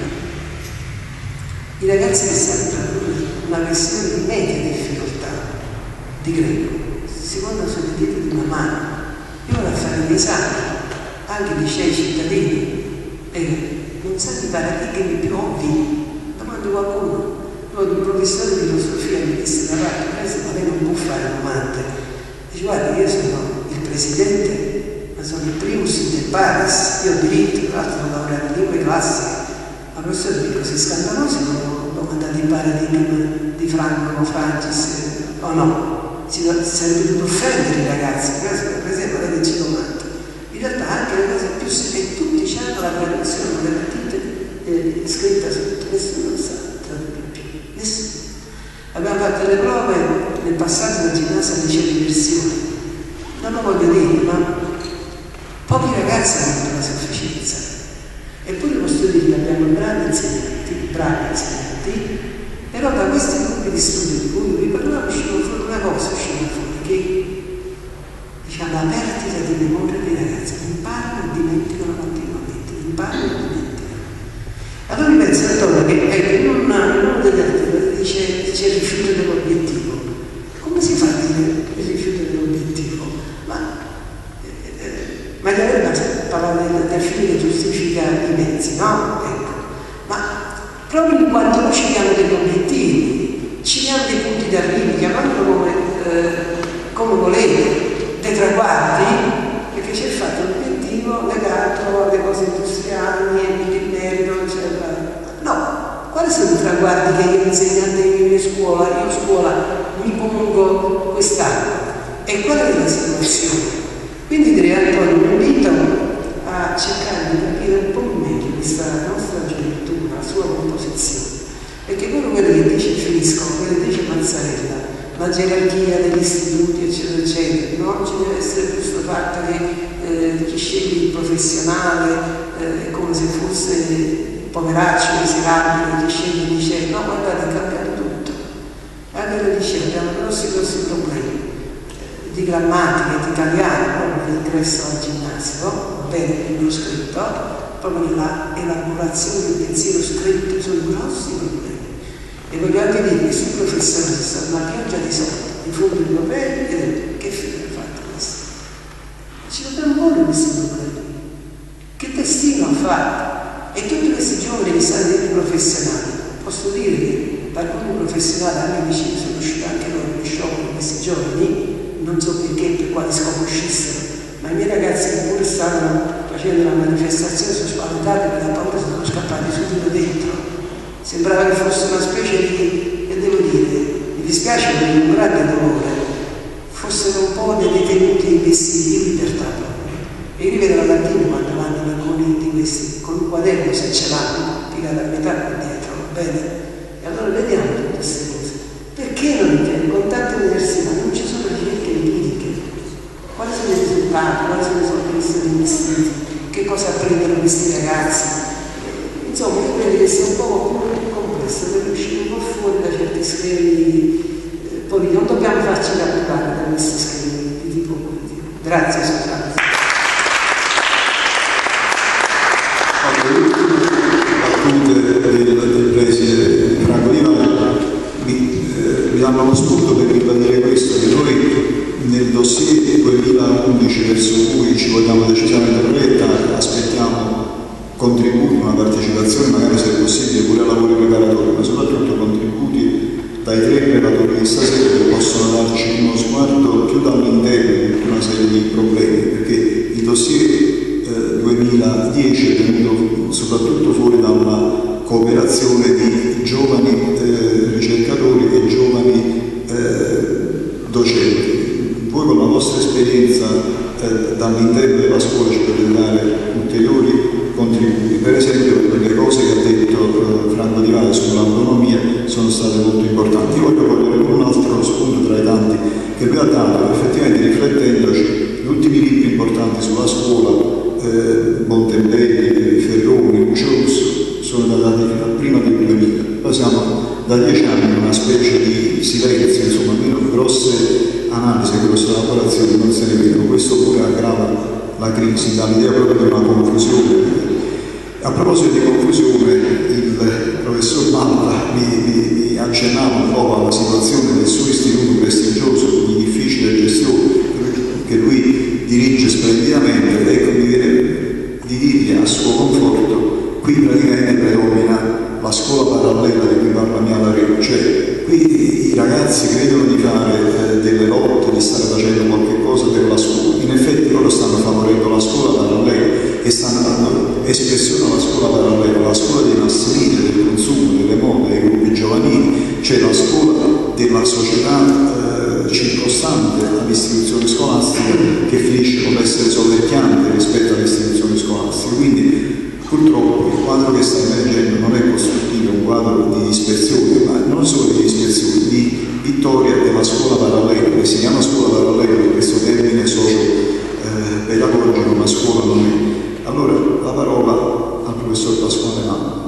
i ragazzi che stanno una questione di media difficoltà di greco, secondo sono le dita di una mano. Io vado a fare gli esami, anche licei cittadini, e non sa di paradigmi più ovvi. Domando qualcuno, un professore di filosofia mi disse da parte, ma lei non può fare domande. Dice, guarda, io sono il presidente, ma sono il primus inter pares, io ho diritto, tra l'altro, a lavorare in lingue classiche. Ma professore, dico, sei scandaloso non lo mandate in paradigma di Franco, Francis, o no? Si sarebbe dovuto offendere i ragazzi, per esempio, lei che ci domanda. In realtà anche le cose più semplici, tutti hanno la traduzione delle matite eh, scritta sotto, nessuno lo sa tradurre più, nessuno. Abbiamo fatto le prove nel passato da ginnasio al liceo di versione. Non lo voglio dire, ma pochi ragazzi hanno avuto la sufficienza. Eppure posso dire che abbiamo bravi insegnanti, bravi insegnanti, però da questi gruppi di studio di cui vi parlavo usciva fuori una cosa, usciva fuori che, diciamo, la perdita di memoria dei ragazzi, imparano e dimenticano continuamente, imparano e dimenticano. Allora mi penso, Antonio, che ecco, in uno degli articoli dice, dice il rifiuto dell'obiettivo. Come si fa a dire il rifiuto dell'obiettivo? Ma eh, eh, magari parla del, del fine che giustifica i mezzi, no? Ecco. Ma proprio in quanto noi ci diamo degli obiettivi, ci diamo dei punti d'arrivo, chiamandolo come, eh, come volete, dei traguardi, perché c'è fatto l'obiettivo legato alle cose industriali, il merito, eccetera. No, quali sono i traguardi che io insegnante in scuola, io a scuola mi pongo quest'anno? E qual è la situazione? Quindi direi, Antonio, un invito a cercare di capire un po' meglio questa nostra gioventù, la sua composizione. Perché quello che dice Finisco, quello che dice Mazzarella, la gerarchia degli istituti, eccetera, eccetera, no? Ci deve essere questo fatto che eh, chi sceglie il professionale eh, è come se fosse poveraccio, miserabile, chi sceglie il liceo. No, guardate, è cambiato tutto. Anche nel liceo abbiamo grossi, grossi problemi eh, di grammatica, di italiano, proprio l'ingresso al ginnasio, no? Bene, l'ho scritto, proprio nella elaborazione del pensiero scritto sono grossi problemi. E voglio anche dire che sul professionista una pioggia di soldi, di fondi europei, e che fine ha fatto questo? Ci dobbiamo porre questi problemi. Che destino ha fatto? E tutti questi giovani che stanno dentro professionali, posso dire che da alcuni professionali anche vicini sono usciti anche loro in sciopero questi giovani, non so perché, per quali scopo uscissero, ma i miei ragazzi che pure stavano facendo la manifestazione sono spaventati per la paura, sono scappati subito dentro. Sembrava che fosse una specie di, che devo dire, mi dispiace per un grande dolore, fossero un po' dei detenuti investiti di libertà proprio. E io li vedo alla mattina quando vanno in alcuni di questi, con un quaderno se ce l'hanno, piegato a metà qua dietro, va bene? E allora vediamo tutte queste cose. Perché non intende? Con tante università non ci sono ricerche empiriche. Quali sono i risultati? Quali sono le questioni investiti? Che cosa apprendono questi ragazzi? Insomma, io credo che sia un po' più complesso per uscire un po' fuori da certi schemi eh, politici. Non dobbiamo farci catturare da questi schemi di tipo politico. Grazie, scusate. Alcune del preside Franco Di Vana mi, eh, mi danno uno spunto per ribadire questo, che noi nel dossier duemilaundici verso cui ci vogliamo decisamente proiettare aspettiamo contributi, una partecipazione, magari se è possibile pure a lavori preparatori, ma soprattutto contributi dai tre relatori di stasera che possono darci uno sguardo più dall'interno di una serie di problemi, perché il dossier eh, duemiladieci è venuto soprattutto fuori da una cooperazione di giovani eh, ricercatori e giovani eh, docenti. Voi con la vostra esperienza eh, dall'interno della scuola ci potete dare ulteriori contributi. Per esempio le cose che ha detto uh, Franco Di Vana sull'autonomia sono state molto importanti. Io voglio cogliere un altro spunto tra i tanti che lui ha dato, effettivamente riflettendoci, gli ultimi libri importanti sulla scuola, eh, Bontempelli, Ferroni, Lucius, sono datati fino a prima del duemila. Poi siamo da dieci anni in una specie di silenzio, insomma, meno grosse analisi, grosse elaborazioni non se ne vedono. Questo pure aggrava la crisi, dall'idea proprio di una confusione. A proposito di confusione, il professor Malla mi, mi, mi accennava un po' alla situazione del suo istituto prestigioso di difficile gestione che lui dirige splendidamente, ed ecco mi viene di dirgli a suo conforto, qui praticamente predomina la scuola parallela di cui parla mia Lareo, cioè qui i ragazzi credono di fare eh, delle lotte, di stare facendo qualche cosa per la scuola, in effetti loro stanno favorendo la scuola parallela e stanno dando espressione alla scuola parallela, la scuola dei mass media, del consumo, delle mode, dei gruppi giovanili, c'è la scuola della società eh, circostante all'istituzione scolastica che finisce con l'essere soverchiante rispetto alle istituzioni scolastiche. Quindi purtroppo il quadro che sta emergendo non è costruttivo, è un quadro di dispersione, ma non solo di dispersione, di vittoria della scuola parallela, che si chiama scuola parallela per questo termine socio-pedagogico, ma scuola non è. Allora la parola al professor Pasquale Malla.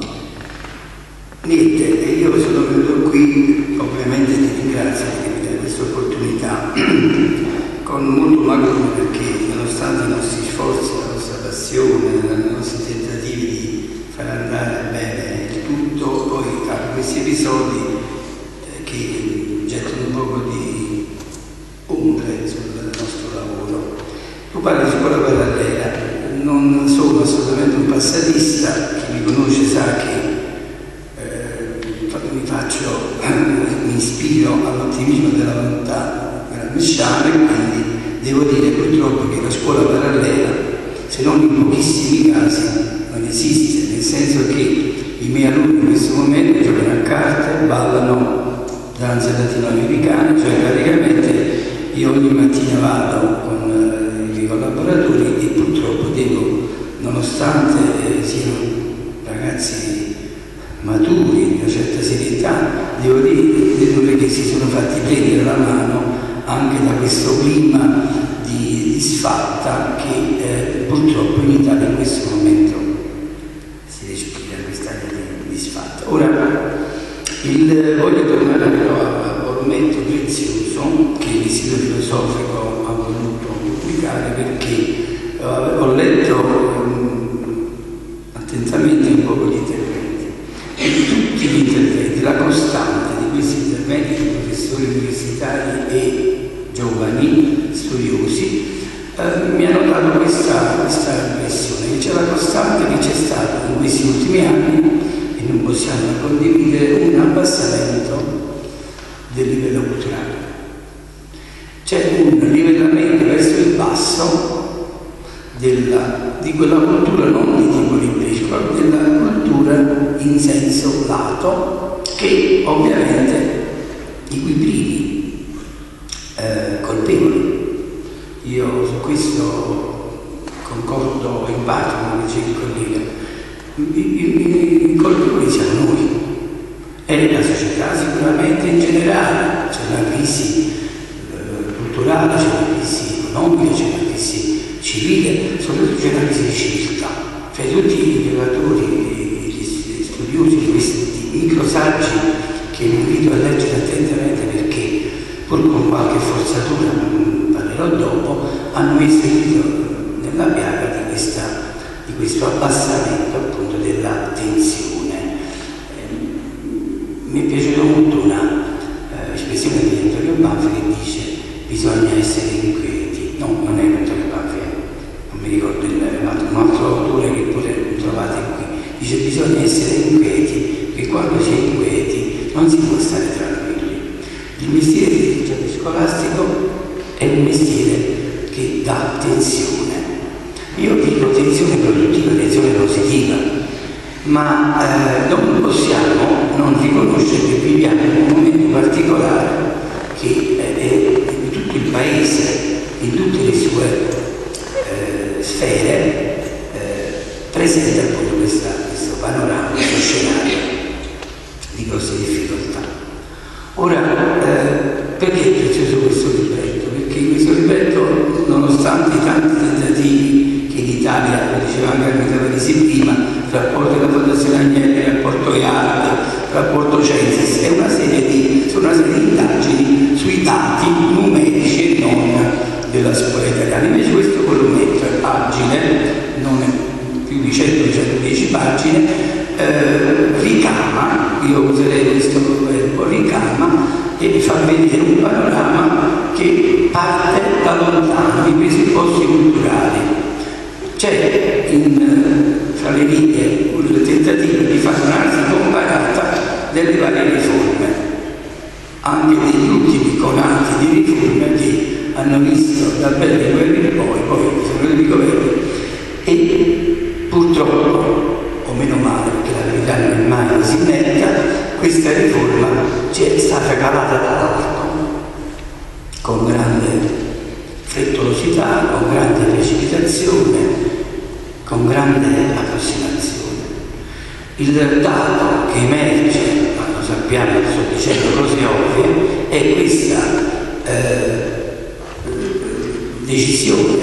Niente, io sono venuto qui, ovviamente ti ringrazio che mi dai questa opportunità, con molto malore, perché nonostante i nostri sforzi, la nostra passione, i nostri tentativi di far andare bene il tutto, poi a questi episodi eh, che gettano un po' di ombre sul nostro lavoro. Tu parli di scuola parallela. Non sono assolutamente un passatista, chi mi conosce sa che eh, mi faccio, mi ispiro all'ottimismo della volontà gramsciana, quindi devo dire purtroppo che la scuola parallela, se non in pochissimi casi, non esiste, nel senso che i miei alunni in questo momento giocano a carte, ballano danze latinoamericane, cioè praticamente io ogni mattina vado con i miei collaboratori e purtroppo devo nonostante eh, siano ragazzi maturi, di una certa serietà, devo dire che si sono fatti prendere la mano anche da questo clima di disfatta che eh, purtroppo in Italia in questo momento si respira, questa di disfatta. Ora, il, voglio tornare però a Borrometto Prezioso, che l'Istituto Filosofico ha voluto pubblicare, perché eh, ho letto um, attentamente un po' gli interventi, e tutti gli interventi, la costante di questi interventi di professori universitari e giovani studiosi eh, mi hanno dato questa, questa impressione, che c'è la costante che c'è stato in questi ultimi anni, e non possiamo condividere, un abbassamento del livello culturale. C'è un livellamento verso il basso della, di quella cultura, non di tipo liberico, ma della cultura in senso lato, che ovviamente i cui primi eh, colpevoli. Io su questo concordo in parte con il dice il collega. I, i, i colpevoli siamo noi, e la società sicuramente in generale. C'è una crisi eh, culturale, c'è una crisi economica, c'è una crisi civile, soprattutto c'è una crisi di civiltà. Cioè tutti i rilevatori, gli studiosi di questi microsaggi che vi invito a leggere attentamente, perché pur con qualche forzatura, parlerò dopo, hanno messo il dito nella piaga di, questa, di questo abbassamento appunto della tensione. Eh, mi è piaciuta molto una eh, espressione di Antonio Banfi che dice: bisogna essere inquieti. No, non è Antonio Banfi, non mi ricordo il un altro autore che pure trovate qui. Dice: bisogna essere inquieti, perché quando si è inquieti non si può stare tranquilli. Il mestiere di dirigente scolastico è un mestiere che dà tensione. Io dico tensione produttiva, tensione positiva, ma eh, non possiamo non riconoscere che viviamo in un momento particolare che è, è in tutto il paese, in tutte le sue eh, sfere, eh, presenta appunto questa, questo panorama, questo scenario di grosse difficoltà. Ora, eh, perché è prezioso questo libretto? Perché in questo libretto, nonostante i tanti tentativi che in Italia, lo diceva anche Armita Parisi prima, il rapporto della Fondazione Agnelli, il rapporto I A R D, il rapporto Censis, è una serie di, sono una serie di indagini sui dati numerici e non della scuola italiana. Invece questo volumetto è pagine, non è più di cento centodieci pagine, eh, ricama, io userei questo verbo, ricama, e fa vedere un panorama che parte da lontano, i presupposti culturali. C'è fra le righe un tentativo di fare un'analisi comparata delle varie riforme, anche degli ultimi conati di riforme che hanno visto da belle guerre in poi, poi sono venuti i governi, e purtroppo, o meno male, perché la verità non è mai così netta, questa riforma ci è stata calata dall'alto con grande frettolosità, con grande precipitazione, con grande approssimazione. Il dato che emerge, ma lo sappiamo, sto dicendo cose ovvie, è questa eh, decisione,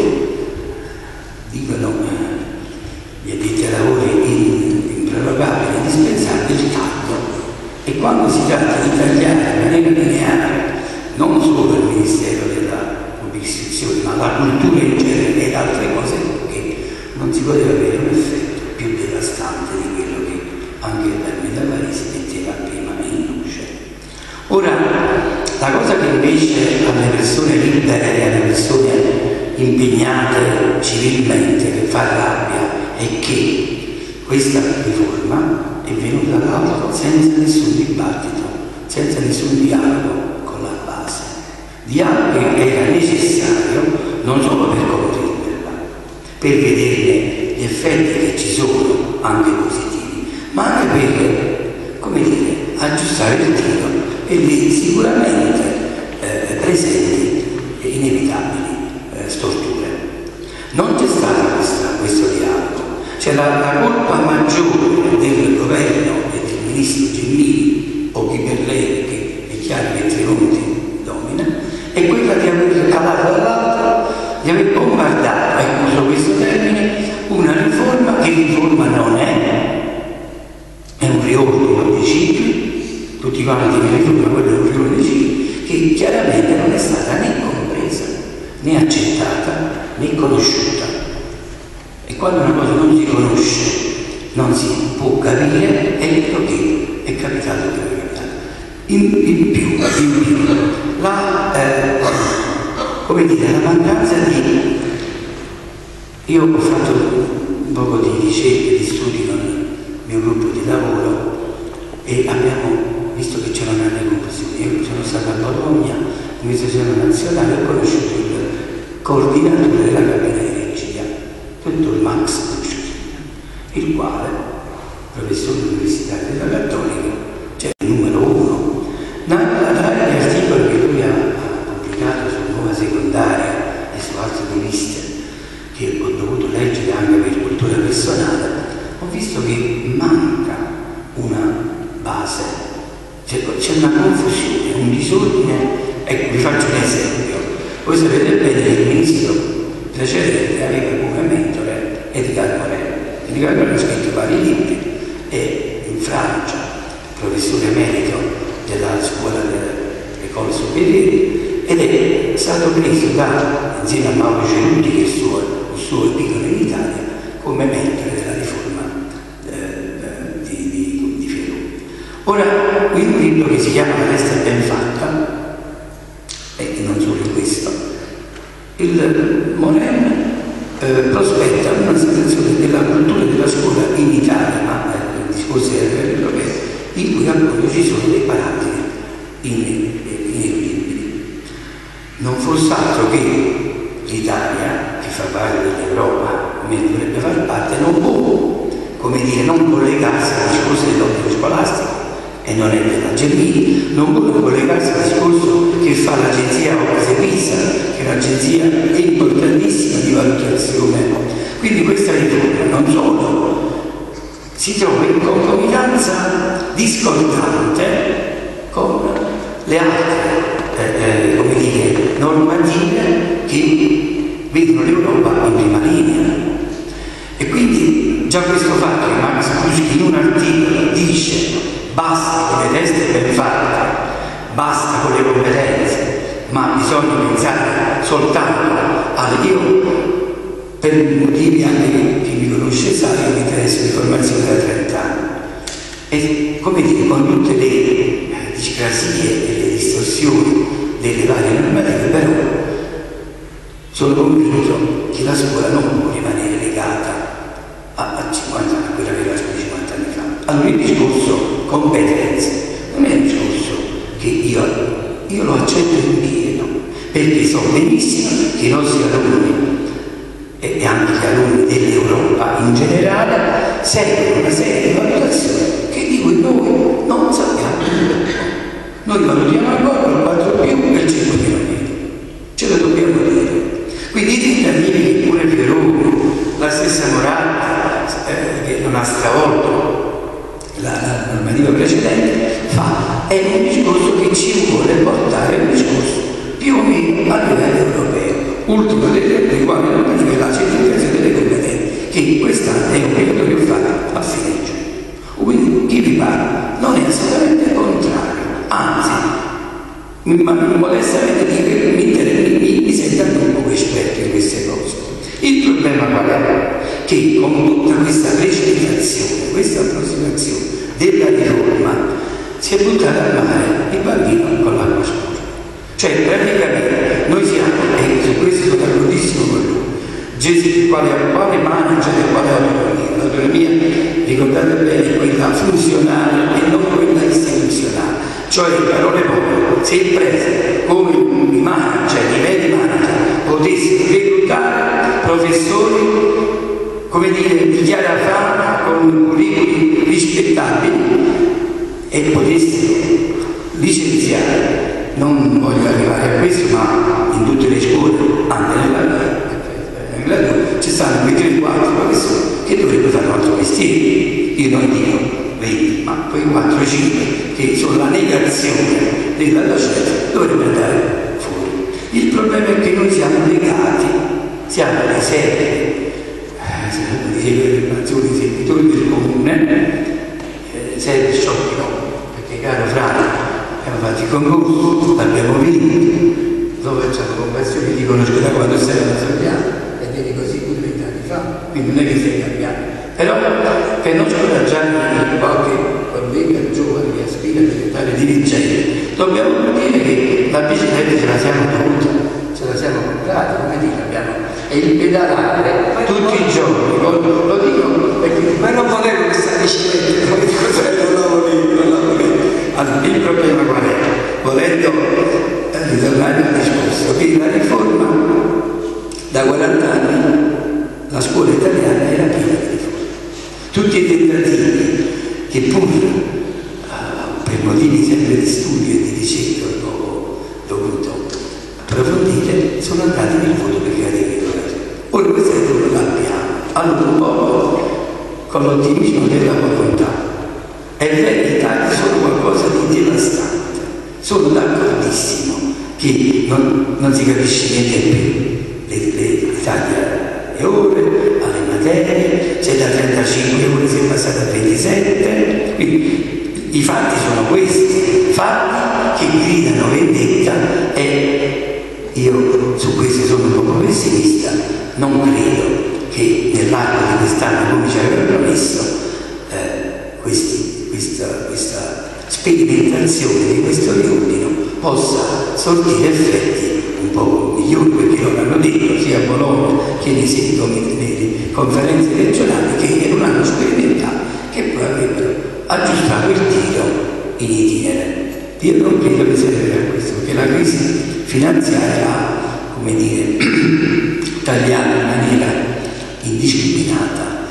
dicono gli addetti ai lavori improrogabile, indispensabile, il taglio. E quando si tratta di tagliare in maniera lineare non solo il Ministero della Pubblica Istruzione, ma la cultura in genere ed altre cose, che non si poteva avere un effetto più devastante di quello che anche Armita Parisi metteva prima in luce. Ora, la cosa che invece alle persone libere e alle persone impegnate civilmente che fa rabbia è che questa riforma è venuta dall'alto senza nessun dibattito, senza nessun dialogo con la base. Dialogo che era necessario non solo per comprenderla, per vederne gli effetti che ci sono, anche positivi, ma anche per, come dire, aggiustare il tiro e le sicuramente eh, presenti e inevitabili eh, storture. Non c'è stato questa, questo dialogo. Cioè la, la colpa maggiore del governo e del ministro Gelmini, o chi per lei, che è chiaro che Tremonti domina, è quella di aver calato dall'alto, di aver bombardato, ecco, uso questo termine, una riforma che riforma non è, è un riordino dei cicli, tutti quanti che riforma quello è un riordino dei cicli, che chiaramente non è stata né compresa, né accettata, né conosciuta. E quando una cosa non si conosce, non si può capire, è quello che è capitato che è capitato. In, in più, in più, la, eh, come dire, la mancanza di... Io ho fatto un po' di ricerche, di studi con il mio gruppo di lavoro e abbiamo visto che c'era una grande confusione. Io sono stato a Bologna, amministrazione nazionale, ho conosciuto il coordinatore della cabina di regia, dottor Max Busci, il quale, professore universitario della Cattolica, cioè il numero uno, tra gli articoli che lui ha, ha pubblicato su Nuova Secondaria e su altre riviste che ho dovuto leggere anche per cultura personale, ho visto che manca una base, c'è, c'è una confusione, un disordine. Ecco, vi faccio un esempio. Voi sapete bene che il ministro precedente aveva come mentore Edgar Morin. Edgar Morin ha scritto vari libri, è in Francia professore emerito della scuola dell'École Supérieure ed è stato preso da, insieme a Mauro Ceruti, che è il suo, il suo piccolo in Italia, come mentore della riforma eh, di, di, di Ferroni. Ora, un libro che si chiama La destra ben fatta, e non solo questo, il Morin eh, prospetta una situazione della cultura della scuola in Italia, ma eh, discorsi europei, in cui appunto ci sono dei parametri inequilibribili. Non fosse altro che l'Italia, che fa parte dell'Europa, come dovrebbe far parte, non può, come dire, non collegarsi al discorso dell'obbligo scolastico, e non è della Gelmini, non può collegarsi al discorso che fa l'agenzia Ocse-Pisa, che è un'agenzia importantissima di valutazione. Quindi questa riforma non solo si trova in concomitanza discordante con le altre eh, eh, come dire, normative che vedono l'Europa in prima linea. E quindi già questo fatto che Max Buschi in un articolo dice basta con le teste ben fatte, basta con le competenze, ma bisogna pensare soltanto alle... Io, per motivi anche chi mi conosce sa che mi interessa di formazione da trenta anni e, come dire, con tutte le discrasie e le distorsioni delle varie normative, però sono convinto che la scuola non può rimanere legata a, a cinquanta anni, a quella che era cinquanta anni fa. Allora il discorso competenze non è un discorso che io, io lo accetto in pieno, perché so benissimo che i nostri alunni e anche gli alunni dell'Europa in generale seguono una serie di valutazioni che di cui noi non sappiamo nulla. Noi valutiamo ancora il quattro più e il cinque più, ce lo dobbiamo dire. Quindi i tentativi che pure Ferroni, la stessa Moratti, eh, che non ha stravolto la, la normativa precedente, fa, è un discorso che ci vuole portare a un discorso più o meno a livello europeo. Ultimo dei quali non è la certificazione delle competenze, che quest'anno è un periodo che ho fatto a fine giugno. Quindi chi vi parla non è assolutamente contrario, anzi, ma modestamente dico che mi, mi, mi sento anche un po' esperto in queste cose. Il problema qual è? Che con tutta questa precipitazione, questa approssimazione della riforma, si è buttato al mare il bambino con l'acqua sporca. Cioè, praticamente, noi siamo, e su questo sono d'accordissimo con lui, Gesù, quale, quale manager e quale autonomia? L'autonomia, ricordate bene, è quella funzionale e non quella istituzionale. Cioè, in parole povere, se imprese come i manager, i veri manager, potessero reclutare professori, come dire, di chiara fama, con curriculi rispettabili, e potessero licenziare. Non voglio arrivare a questo, ma in tutte le scuole, anche nella, ci stanno quei tre quattro professori che dovrebbero fare un altro mestiere. Io non dico, vedi, ma quei quattro cinque che sono la negazione della docenza dovrebbero andare fuori. Il problema è che noi siamo legati, siamo le serie, eh, di seguitori del comune, eh, serie sciocchi no, perché caro Franco, abbiamo fatto il concorso, l'abbiamo vinto, dove facciamo conversioni, ti conosco da quando sei alla Sorriana, ed eri così pure vent'anni fa, quindi non è che sei cambiato. Però per non scoraggiare qualche collega giovane che aspira a diventare dirigente, dobbiamo dire che la bicicletta ce la siamo dovuta, ce la siamo comprata, come dire, abbiamo, e il pedalare tutti i giorni, lo, lo dico perché... Ma non volevo questa bicicletta, allora, il problema qual è? Volendo ritornare al discorso che la riforma da quaranta anni la scuola italiana era piena di riforme. Tutti i tentativi che pur uh, per motivi sempre di studio e di ricerca ho dovuto approfondire sono andati nel voto per creare. Ora questo è quello che abbiamo, allora un po' con l'ottimismo della volontà. È vero, i tagli sono qualcosa di devastante, sono d'accordissimo che non, non si capisce niente più, le, le, le tagli alle ore, alle materie, c'è da trentacinque ore si è passato a ventisette, quindi i fatti sono questi, fatti che gridano vendetta e io su questo sono un po' pessimista, non credo che nell'arco di quest'anno, come ci aveva promesso, eh, questi, questa, questa sperimentazione di questo riordino possa sortire effetti un po' migliori, perché loro hanno detto sia a Bologna che nei siti nelle conferenze regionali che non hanno sperimentato, che poi avrebbero aggiustato il tiro in itinere. Io non credo che serve a questo, perché la crisi finanziaria ha, come dire, tagliato in maniera indiscriminata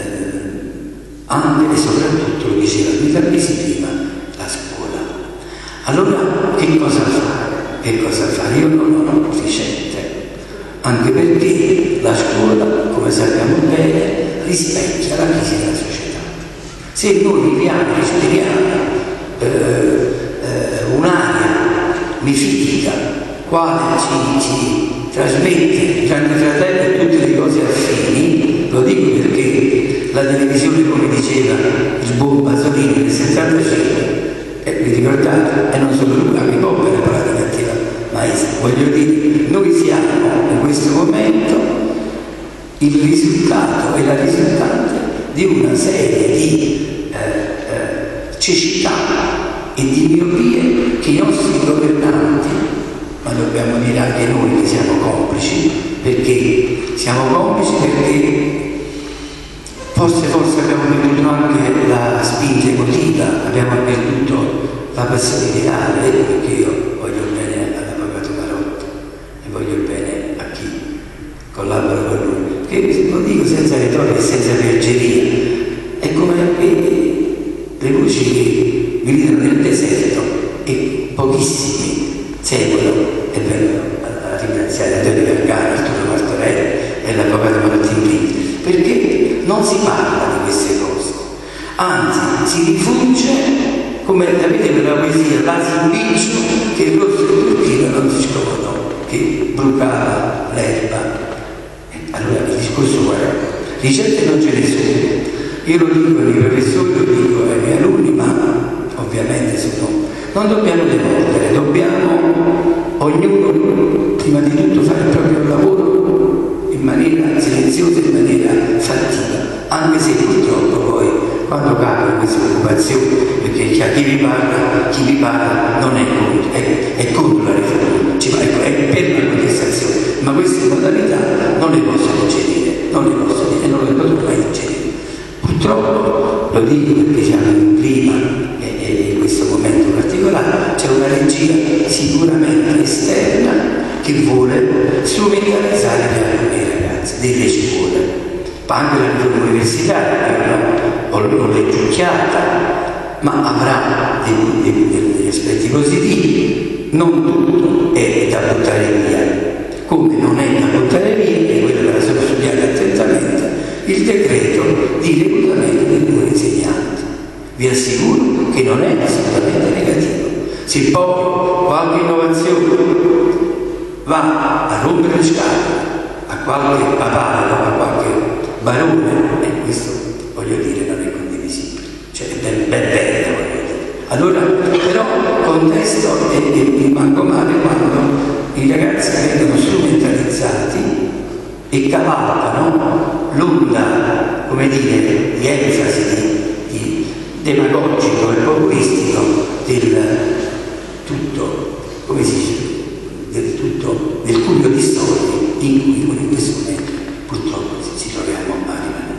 eh, anche e soprattutto, lo diceva Guida Mesi prima, la scuola. Allora che cosa fare? Che cosa fare? Io non ho sufficiente, anche perché la scuola, come sappiamo bene, rispecchia la crisi della società. Se noi viviamo, respiriamo eh, eh, un'aria mifitica, quale ci, ci trasmette Gianni Fratelli e tutte le cose affini, lo dico perché la televisione, come diceva il buon Pasolini nel settantacinque, e vi ricordate, e non solo lui, anche Coppa era pratica attiva maestra, voglio dire, noi siamo in questo momento il risultato e la risultante di una serie di eh, eh, cecità e di miopie che i nostri governanti, ma dobbiamo dire anche noi che siamo complici, perché siamo complici perché forse, forse abbiamo perduto anche la spinta emotiva, abbiamo perduto la passione ideale, perché io voglio bene all'avvocato Marotta e voglio bene a chi collabora con lui, che lo dico senza retorica e senza piaggeria, è come le voci che gridano nel deserto e pochissimi seguono e vengono a ringraziare Antonio Gargano, Arturo Martorelli e l'avvocato Marottini, perché non si parla di queste cose, anzi si rifugge, come avete per la poesia, l'asimpiccio che il rosso e il turchino non si scordò, che bruciava l'erba. Allora il discorso qual è? Ricette non ce ne sono. Io lo dico ai miei professori, lo dico ai miei alunni, ma ovviamente sono... non dobbiamo demordere, dobbiamo ognuno prima di tutto fare il proprio lavoro in maniera silenziosa, in maniera fattiva, anche se purtroppo poi quando capita questa occupazione, perché chi vi parla, chi vi parla non è contro, è, è contro la riforma, cioè, è per la contestazione, ma queste modalità non le posso ingerire, non le posso dire, non le posso mai ingerire. Purtroppo, lo dico perché siamo in un clima e, e in questo momento particolare, c'è una regia sicuramente esterna che vuole strumentalizzare i ragazzi delle scuole. Anche la riforma universitaria, l'ho leggiucchiata, ma avrà dei, dei, degli aspetti positivi, non tutto è da buttare via, come non è da buttare via, e quello che la assicuro che non è assolutamente negativo. Se poi qualche innovazione va a rompere le scatole a qualche papà, a qualche barone, e questo voglio dire non è condivisibile, cioè è ben, ben bella, voglio dire. Allora però contesto e, e mi manco male quando i ragazzi vengono strumentalizzati e cavalcano l'onda, come dire, di enfasi, di, di demagogico e populistico del tutto, come si dice, del tutto, del cuneo di storie in cui in questo momento purtroppo ci troviamo a rimanere.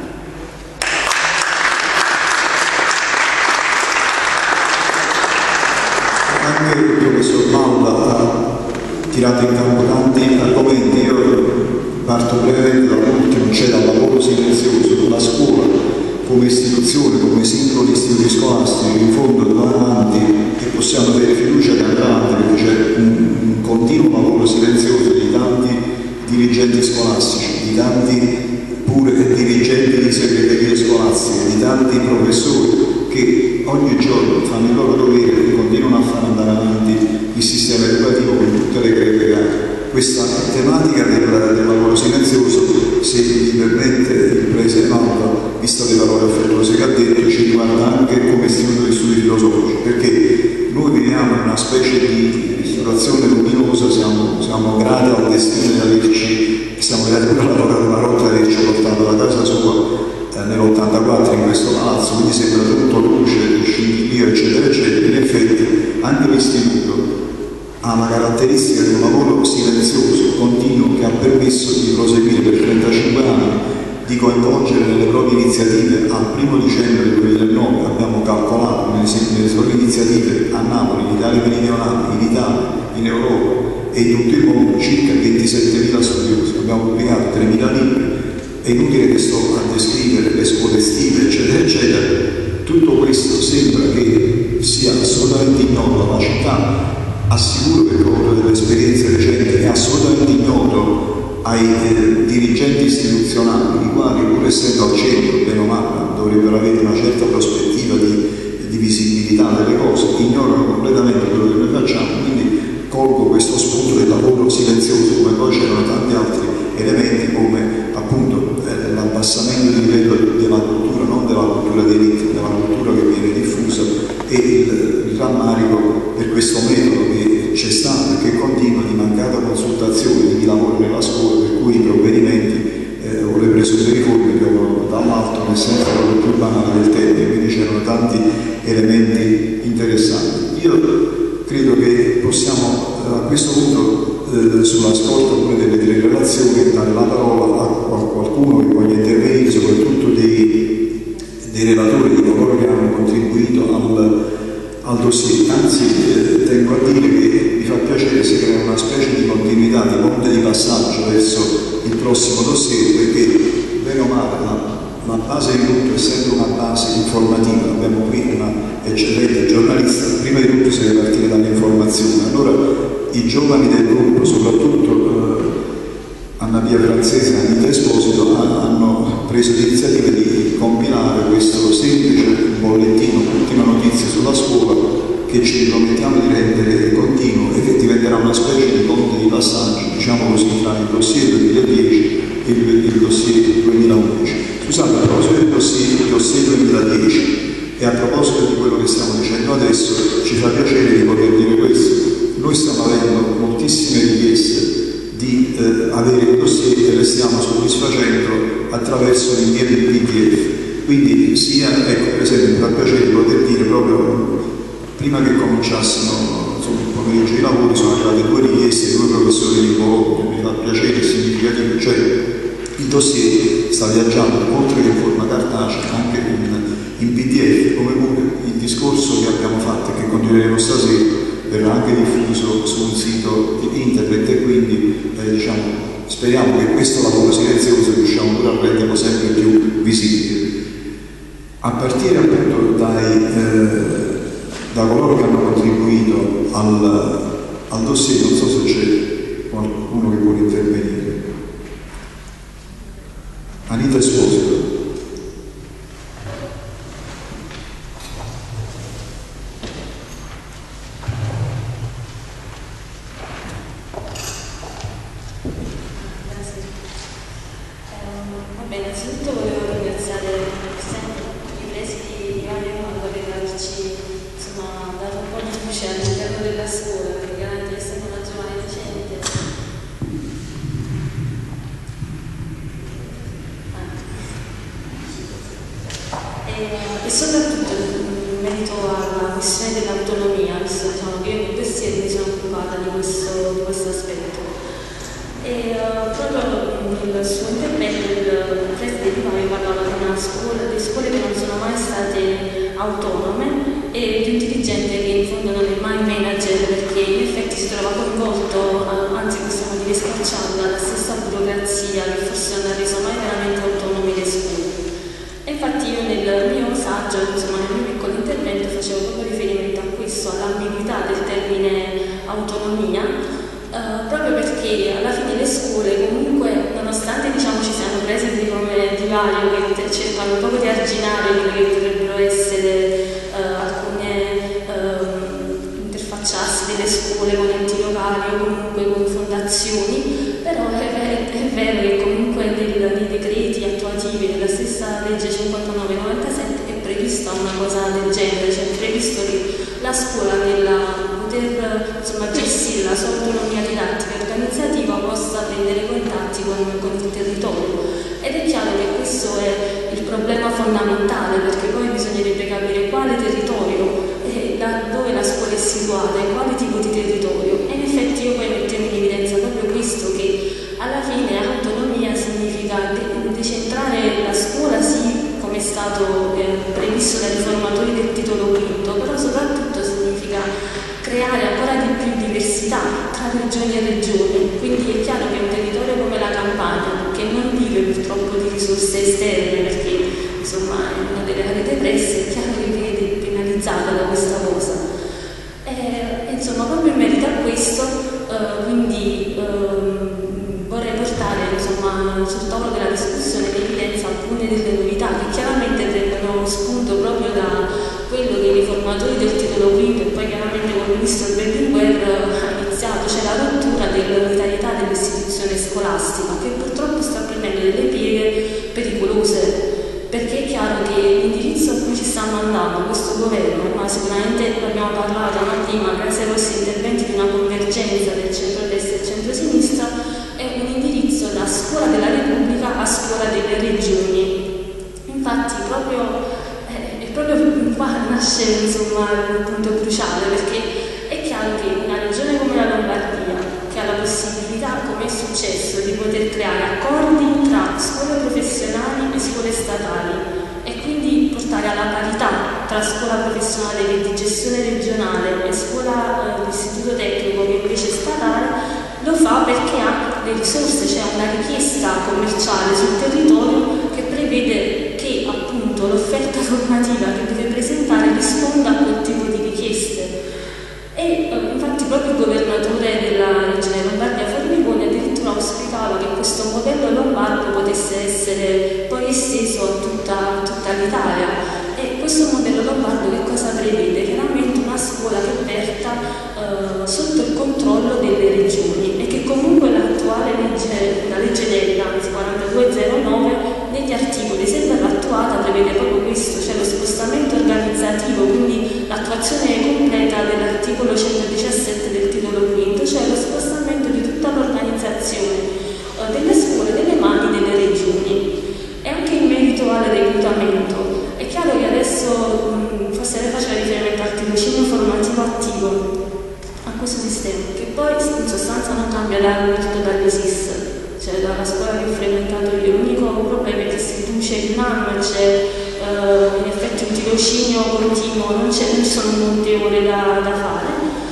Anche il professor Maula ha tirato in campo tanti argomenti. Io parto brevemente dall'ultimo, cioè dal lavoro silenzioso. La scuola come istituzione, come singoli istituti scolastici, in fondo va avanti e possiamo avere fiducia che andrà avanti, perché c'è un, un continuo lavoro silenzioso di tanti dirigenti scolastici, di tanti pure dirigenti di segreterie scolastiche, di tanti professori che ogni giorno fanno il loro dovere e continuano a far andare avanti il sistema educativo con tutte le greche che ha. Questa tematica del, del lavoro silenzioso, se mi permette il prese Mauro, visto le parole affettuose che ha detto, ci riguarda anche come istituto di studi filosofici, perché noi viviamo in una specie di situazione luminosa, siamo, siamo grati al destino di averci, siamo grati per l'avvocato Marotta di averci portato da casa sua eh, nell'ottantaquattro in questo palazzo, quindi sembra tutto luce, scintillio, eccetera, eccetera. In effetti anche l'istituto ha la caratteristica di un lavoro silenzioso, continuo, che ha permesso di proseguire per trentacinque anni, di coinvolgere nelle proprie iniziative al primo dicembre del duemilanove, abbiamo calcolato nelle, nelle sue iniziative a Napoli, in Italia meridionale, in Italia, in Europa e in tutto il mondo circa ventisettemila studiosi, abbiamo pubblicato tremila libri. È inutile che sto a descrivere le scuole estive, eccetera, eccetera. Tutto questo sembra che sia assolutamente ignoto alla città. Assicuro che proprio delle esperienze recenti è assolutamente ignoto ai eh, dirigenti istituzionali, i quali, pur essendo al centro, bene o male, dovrebbero avere una certa prospettiva di, di visibilità delle cose, ignorano completamente quello che noi facciamo. Quindi colgo questo spunto del lavoro silenzioso, come poi c'erano tanti altri elementi, come appunto eh, l'abbassamento di livello della cultura, non della cultura di elite, della cultura che viene diffusa, e il, il rammarico per questo metodo che c'è stato e che continua di mancata consultazione di chi lavora nella scuola, per cui i provvedimenti eh, o le presunte riforme piovono dall'alto nel senso proprio più banale del termine, quindi c'erano tanti elementi interessanti. Io credo che possiamo eh, a questo punto eh, sulla scorta pure delle tre relazioni dare la parola a qualcuno che voglia intervenire, soprattutto dei, dei relatori, di coloro che hanno contribuito al al dossier. Anzi eh, tengo a dire che mi fa piacere se crea una specie di continuità, di ponte di passaggio verso il prossimo dossier, perché bene o male la, la base di tutto è sempre una base informativa. Abbiamo qui una eccellente giornalista, prima di tutto si deve partire dall'informazione. Allora i giovani del gruppo, soprattutto eh, Anna Pia Francese e Anita Esposito, hanno preso l'iniziativa di compilare questo semplice bollettino, ultima notizia sulla scuola, che ci promettiamo di rendere continuo e che diventerà una specie di ponte di passaggio, diciamo così, tra il dossier duemiladieci e il, il dossier duemilaundici. Scusate, a proposito del dossier, il dossier duemiladieci e a proposito di quello che stiamo dicendo adesso, ci fa piacere di poter dire questo. Noi stiamo avendo moltissime richieste di eh, avere il dossier e le stiamo soddisfacendo attraverso l'invio del P D F. Quindi sia, ecco, per esempio, mi fa piacere di poter dire proprio prima che cominciassimo insomma, il pomeriggio di lavori sono arrivate due richieste di due professori di Bologna, mi fa piacere, è significativo, cioè il dossier sta viaggiando oltre che in forma cartacea anche in, in P D F, come pure il discorso che abbiamo fatto e che continueremo stasera verrà anche diffuso su un sito di internet, e quindi eh, diciamo, speriamo che questo lavoro silenzioso riusciamo pure a renderlo sempre più visibile. A partire appunto dai, eh, da coloro che hanno contribuito al, al dossier, non so se c'è qualcuno che vuole intervenire. Anita Esposito. della scuola, perché chiaramente essendo una giovane docente. E, e soprattutto in merito alla questione dell'autonomia, visto diciamo, che io nel dossier mi sono occupata di questo, di questo aspetto. E uh, proprio nel suo intervento il preside Di Maio parlava di una scuola, di scuole che non sono mai state autonome e di un dirigente che in fondo non è mai manager, perché in effetti si trova coinvolto, uh, anzi possiamo dire schiacciato dalla stessa burocrazia che forse non ha reso mai veramente autonome le scuole. E infatti io nel mio saggio, insomma nel mio piccolo intervento, facevo proprio riferimento a questo, all'ambiguità del termine autonomia. Uh, proprio perché alla fine le scuole comunque, nonostante diciamo, ci siano presidi come Di Maio che cercano proprio di arginare quelle che potrebbero essere uh, alcune uh, interfacciarsi delle scuole con enti locali o comunque con fondazioni, però è, è, è vero che comunque nel, nei decreti attuativi della stessa legge cinquantanove novantasette è prevista una cosa del genere, cioè è previsto che la scuola nella poter insomma, gestire la sua autonomia didattica e organizzativa possa prendere contatti con, con il territorio. Ed è chiaro che questo è il problema fondamentale, perché poi bisognerebbe capire quale territorio, eh, da dove la scuola è situata e quale tipo di territorio. E in effetti io poi mettevo in evidenza proprio questo, che alla fine autonomia significa de- decentrare la scuola, sì, come è stato eh, previsto dai riformatori del titolo quinto, però soprattutto significa creare ancora di più diversità tra regioni e regioni. Quindi è chiaro che un territorio come la Campania, che non vive purtroppo di risorse esterne, perché insomma è una delle aree depresse, è chiaro che viene penalizzata da questa cosa. E, insomma, proprio in merito a questo, eh, quindi eh, vorrei portare insomma, sul tavolo della discussione in evidenza alcune delle novità che chiaramente prendono spunto proprio da quello che i riformatori del titolo quinto e poi chiaramente con il ministro Berlinguer ha iniziato, cioè la rottura dell'unitarietà dell'istituzione scolastica, che purtroppo sta prendendo delle pieghe pericolose, perché è chiaro che l'indirizzo a cui ci stanno andando questo governo, ma sicuramente abbiamo parlato anche prima, grazie ai vostri interventi, di una convergenza del centro-destra e del centro-sinistra, è un indirizzo da scuola della Repubblica a scuola delle regioni. Infatti proprio proprio qua nasce insomma il punto cruciale, perché è chiaro che una regione come la Lombardia, che ha la possibilità, come è successo, di poter creare accordi tra scuole professionali e scuole statali e quindi portare alla parità tra scuola professionale che è di gestione regionale e scuola eh, istituto tecnico che invece è statale, lo fa perché ha le risorse, c'è una richiesta commerciale sul territorio che prevede che appunto l'offerta formativa che deve presentare risponda a quel tipo di richieste. E eh, infatti proprio il governatore della regione Lombardia Formigoni addirittura auspicava che questo modello lombardo potesse essere poi esteso a tutta, a tutta l'Italia. E questo modello lombardo che cosa prevede? Chiaramente una scuola che verta eh, sotto il controllo delle regioni e che comunque l'attuale legge, la legge delega, anzi quarantadue zero nove, negli articoli, se verrà attuata, prevede proprio questo, cioè lo spostamento organizzativo, quindi l'attuazione completa dell'articolo centodiciassette del titolo quinto, cioè lo spostamento di tutta l'organizzazione eh, delle scuole nelle mani delle regioni. E anche in merito al reclutamento, è chiaro che adesso mh, forse lei faceva riferimento al tirocinio formativo attivo, a questo sistema, che poi in sostanza non cambia da molto dall'I S I S, cioè dalla scuola che ho frequentato io. L'unico problema è che si riduce in un anno, c'è uh, in effetti un tirocinio continuo, non, non ci sono molte ore da, da fare,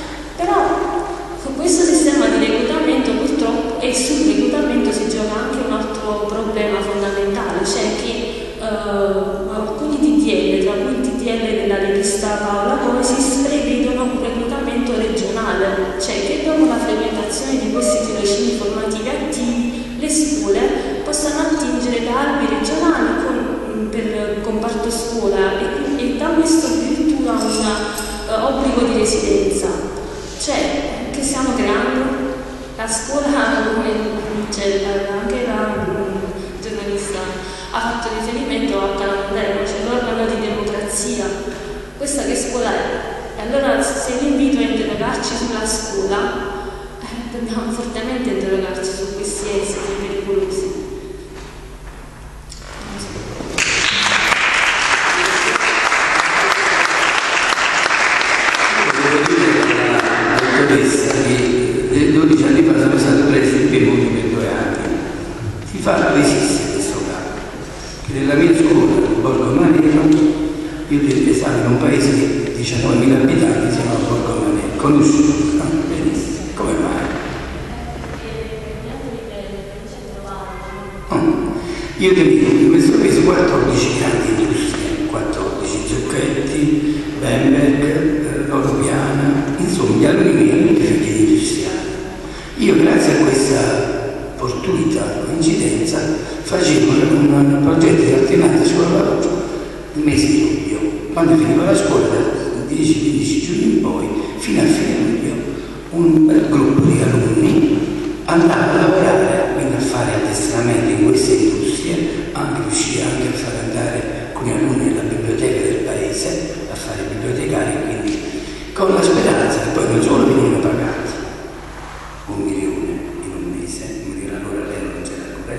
però con questo sistema di reclutamento purtroppo, e sul reclutamento si gioca anche un altro problema fondamentale, cioè che uh, alcuni D D L, tra cui il D D L della rivista Paola Coesis, prevedono un reclutamento regionale, cioè che dopo la frequentazione di questi tirocini formativi attivi le scuole possano attingere da albi regionali con, per comparto scuola e, e da questo addirittura un uh, obbligo di residenza. Cioè, che stiamo creando? La scuola, come dice anche la um, giornalista, ha fatto riferimento a Calamandreno, cioè l'organo di democrazia. Questa che scuola è? E allora se vi invito a interrogarci scuola, eh, dobbiamo fortemente interrogarci su questi esiti pericolosi. dodici anni fa sono stato preso in Piemonte per due anni. Si fa, non esiste questo caso. Che nella mia scuola, il Borgo Manero, io devo esame in un paese di diciannovemila abitanti, si chiama Borgo Manero, conosciuto, no? Benissimo. Come mai? No. Io tenevo in questo paese quattordici grandi industrie, quattordici Zucchetti, Bemberg, Loro Piana, insomma gli alluminii e gli industriali. Io grazie a questa fortuita coincidenza facevo un progetto di alternanza scuola-lavoro il mese di luglio, quando finiva la scuola dal dieci quindici giugno in poi fino a fine luglio un bel gruppo di alunni andava a lavorare, quindi a fare addestramento in queste industrie, anche riuscire anche a far andare alcuni alunni nella biblioteca del paese a fare bibliotecari, quindi con la speranza che poi non solo venivano pagati un milione in un mese, un milione allora lei non c'era ancora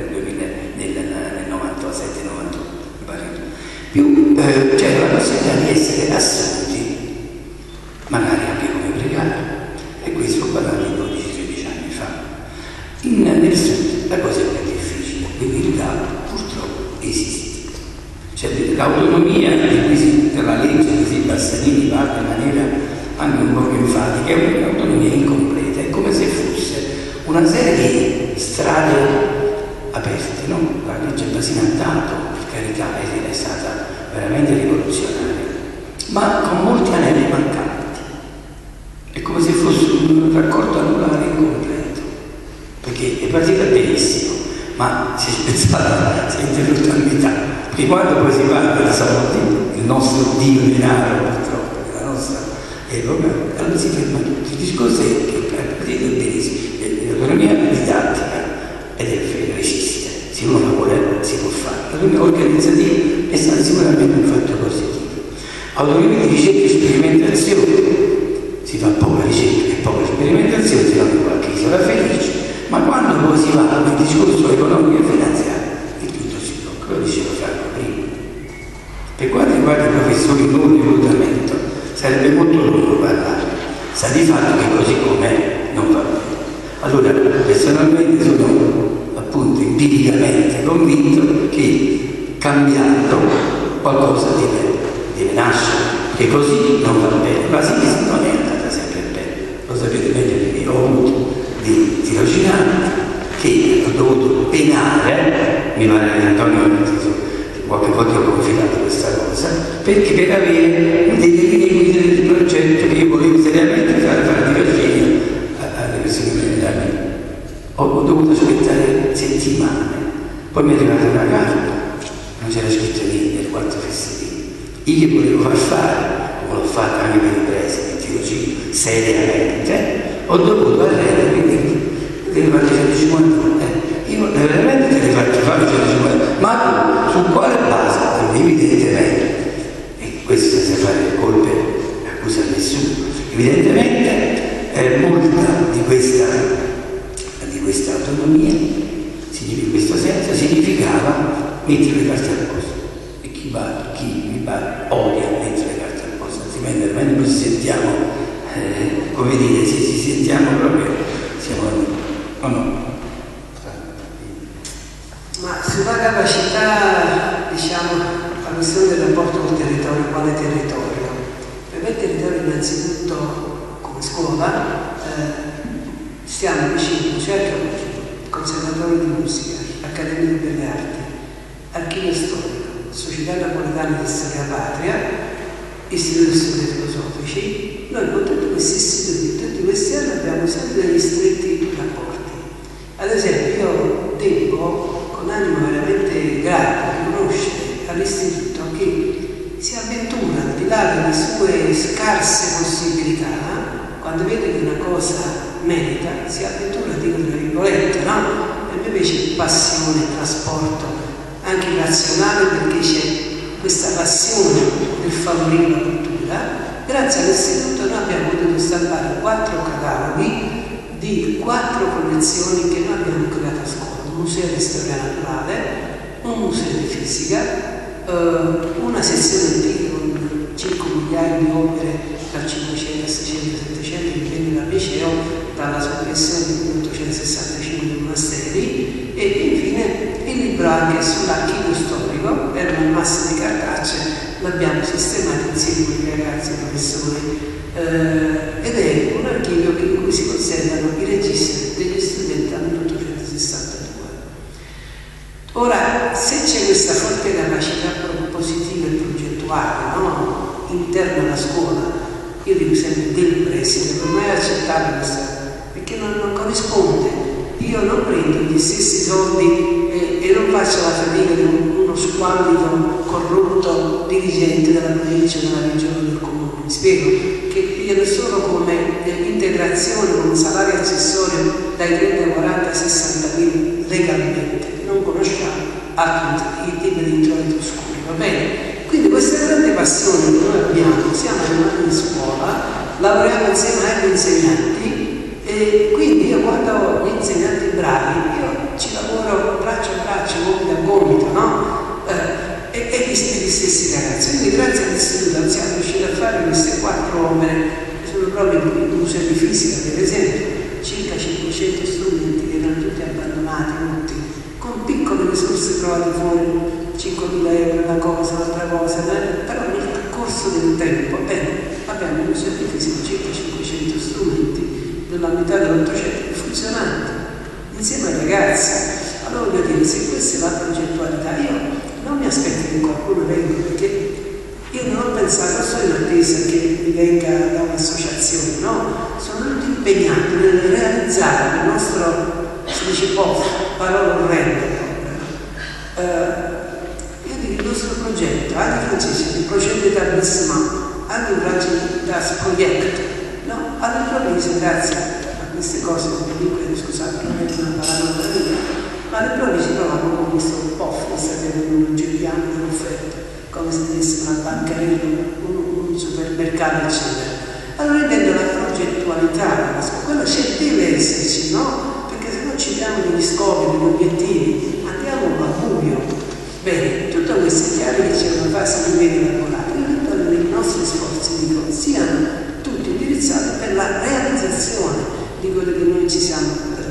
nel novantasette novantotto, mi pare, più eh, c'era la possibilità di essere assunti, magari anche come precari, e questo parlando di dodici tredici anni fa. In, nel sud la cosa è più difficile, quindi il gap purtroppo esiste. Cioè, l'autonomia della legge di Bassanini parla in maniera anche un po' più enfatica, è un'autonomia incompleta, è come se fosse una serie di strade aperte, no? La legge Bassanini tanto, per carità, è stata veramente rivoluzionaria, ma con molti anelli mancanti. È come se fosse un raccordo anulare incompleto, perché è partita benissimo, ma si è spezzata, si è interrotta a metà, perché quando poi si parla di soldi, il nostro dio denaro purtroppo, la nostra epoca, allora si ferma tutto. Il discorso è che è partita benissimo, l'autonomia didattica ed è vero, esiste, se uno la vuole si può fare. L'autonomia organizzativa è stata sicuramente un fatto positivo. Autonomia di ricerca e sperimentazione, si fa poca ricerca e poca sperimentazione, si va in qualche isola felice, ma quando poi si va nel discorso economico e finanziario, il tutto si blocca, lo diceva Franco prima. Per quanto riguarda i professori non di reclutamento, sarebbe molto lungo parlare, sa di fatto che così com'è non va bene. Allora, personalmente sono appunto empiricamente convinto che cambiando qualcosa deve, deve nascere, che così non va bene. La sinistra non è andata sempre bene, lo sapete meglio di me, ho avuto dei tirocinanti che ho dovuto penare, mi pare che Antonio qualche volta ho confidato questa cosa, perché per avere delle linee guida del progetto che io volevo seriamente fare, fare tirocinio alle persone militari. Ho dovuto aspettare settimane, poi mi è arrivata una carta, non c'era scritto niente nel quattro festivali. Io che volevo far fare, come l'ho fatto anche per i presi, il tirocinio, seriamente, ho dovuto arredere, quindi devo fare centocinquanta, eh, io veramente te le faccio fare centocinquanta, ma su quale base? Evidentemente, e questo senza fare colpe, accusa a nessuno, evidentemente eh, molta di questa, di questa autonomia, in questo senso, significava mettere le carte al posto. E chi va, chi mi va, odia mettere le carte al posto, altrimenti veramente noi ci sentiamo, eh, come dire, ci, ci sentiamo proprio, siamo, o no? Ma sulla capacità, diciamo, la questione del rapporto col territorio, quale territorio? Per me il territorio innanzitutto come scuola eh, stiamo vicino, certo, conservatorio di musica, Accademia di Belle Arti, Archivio Storico, Società Napoletana di Storia Patria, Istituto di Studi Filosofici. Noi con tutti questi istituti, tutti questi anni abbiamo sempre degli stretti rapporti. Ad esempio io devo con animo veramente grato riconoscere all'istituto che si avventura al di là delle sue scarse possibilità, quando vede che una cosa merita, si avventura, dico tra virgolette, no? Per me invece passione, trasporto, anche razionale, perché c'è questa passione per favorire la cultura. Grazie all'istituto noi abbiamo potuto stampare quattro cataloghi di quattro collezioni che noi abbiamo creato a scuola: un museo di storia naturale, un museo di fisica, eh, una sezione antica con cinque miliardi di opere dal cinquecento al seicento settecento che viene dal liceo, dalla soppressione del milleottocentosessantacinque dei monasteri, e infine il libro anche sull'archivio storico, era un masso di cartacee, l'abbiamo sistemato insieme con i ragazzi e i professori. Uh, ed è un archivio in cui si conservano i registri degli studenti dal milleottocentosessantadue. Ora, se c'è questa forte capacità propositiva e progettuale, no? interna alla scuola, io dico sempre del preside, per me è accettabile questa, perché non, non corrisponde. Io non prendo gli stessi soldi e, e non faccio la fatica di uno squallido corrotto dirigente della provincia, della regione, del comune. Mi spiego che viene solo come eh, integrazione, come salario accessorio dai trenta ai quaranta ai sessanta mila legalmente. Non conosciamo altri tipi di introiti oscuri, va bene? Quindi questa grande passione che noi abbiamo, siamo rimasti in scuola, lavoriamo insieme ai insegnanti, e quindi io quando ho gli insegnanti bravi, io ci lavoro braccio a braccio, gomito a gomito, no? Eh, e, e gli stessi ragazzi. Quindi grazie all'istituto siamo riusciti a fare queste quattro opere, che sono proprio il museo di fisica, per esempio, circa cinquecento strumenti che erano tutti abbandonati, tutti, con piccole risorse trovate fuori, cinquemila euro una cosa, un'altra cosa, però nel corso del tempo, bene, abbiamo un museo di fisica, circa cinquecento strumenti della metà dell'Ottocento funzionanti, insieme ai ragazzi. Allora voglio dire, se questa è la progettualità, io non mi aspetto che qualcuno venga, perché io non ho pensato, non sono in attesa che mi venga da un'associazione, no? Sono tutti impegnati nel realizzare il nostro, si dice P O F, parola orrenda, uh, io dico il nostro progetto, anche francese, il progetto d'établissement, anche il progetto das project, no? All'improvviso, grazie a queste cose, comunque, scusate, non è una parola mia, ma all'improvviso si trovano con questo P O F, questa che non giriamo in offerta, come se desse una bancarella, un, un supermercato, eccetera. Allora intendo la progettualità, quella c'è, deve esserci, no? Perché se non ci diamo degli scopi, degli obiettivi, andiamo a buio. Bene, tutto questo è chiaro che c'è una fase di media lavorare, quindi i nostri sforzi, dico, siano tutti indirizzati per la realizzazione di quello che noi ci siamo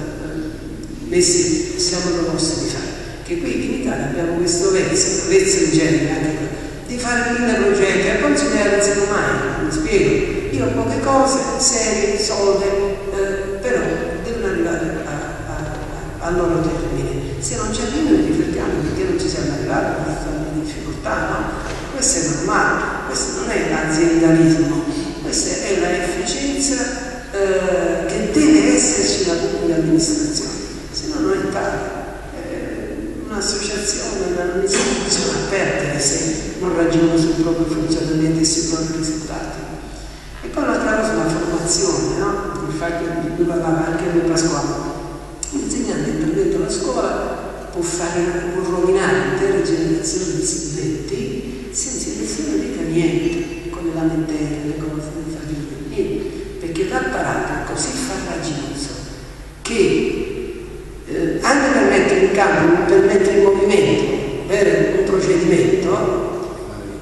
eh, messi, siamo proposti di fare. Che qui in Italia abbiamo questo vezzo, vezzo in genere, anche di fare mille progetti e poi non si realizzano mai, mi spiego. Io ho poche cose, serie, soldi, eh, però devono arrivare a, a, a, al loro termine. Se non ci arrivano li riflettiamo perché non ci siamo arrivati, perché siamo in difficoltà, no? Questo è normale, questo non è l'aziendalismo, questa è la efficienza eh, che deve esserci nella pubblica amministrazione, se no non è tale. Un'associazione, un'amministrazione aperta se non ragiona sul proprio funzionamento e sui propri risultati. E poi un'altra cosa è la formazione, no? Infatti lui parlava anche di Pasquale. L'insegnante intervento alla scuola può fare, può rovinare intere generazioni di studenti senza nessuno dica niente, con le lamentele, le cose, non fa niente, perché l'apparato è così farraginoso che Eh, anche per mettere in campo, per mettere in movimento per un procedimento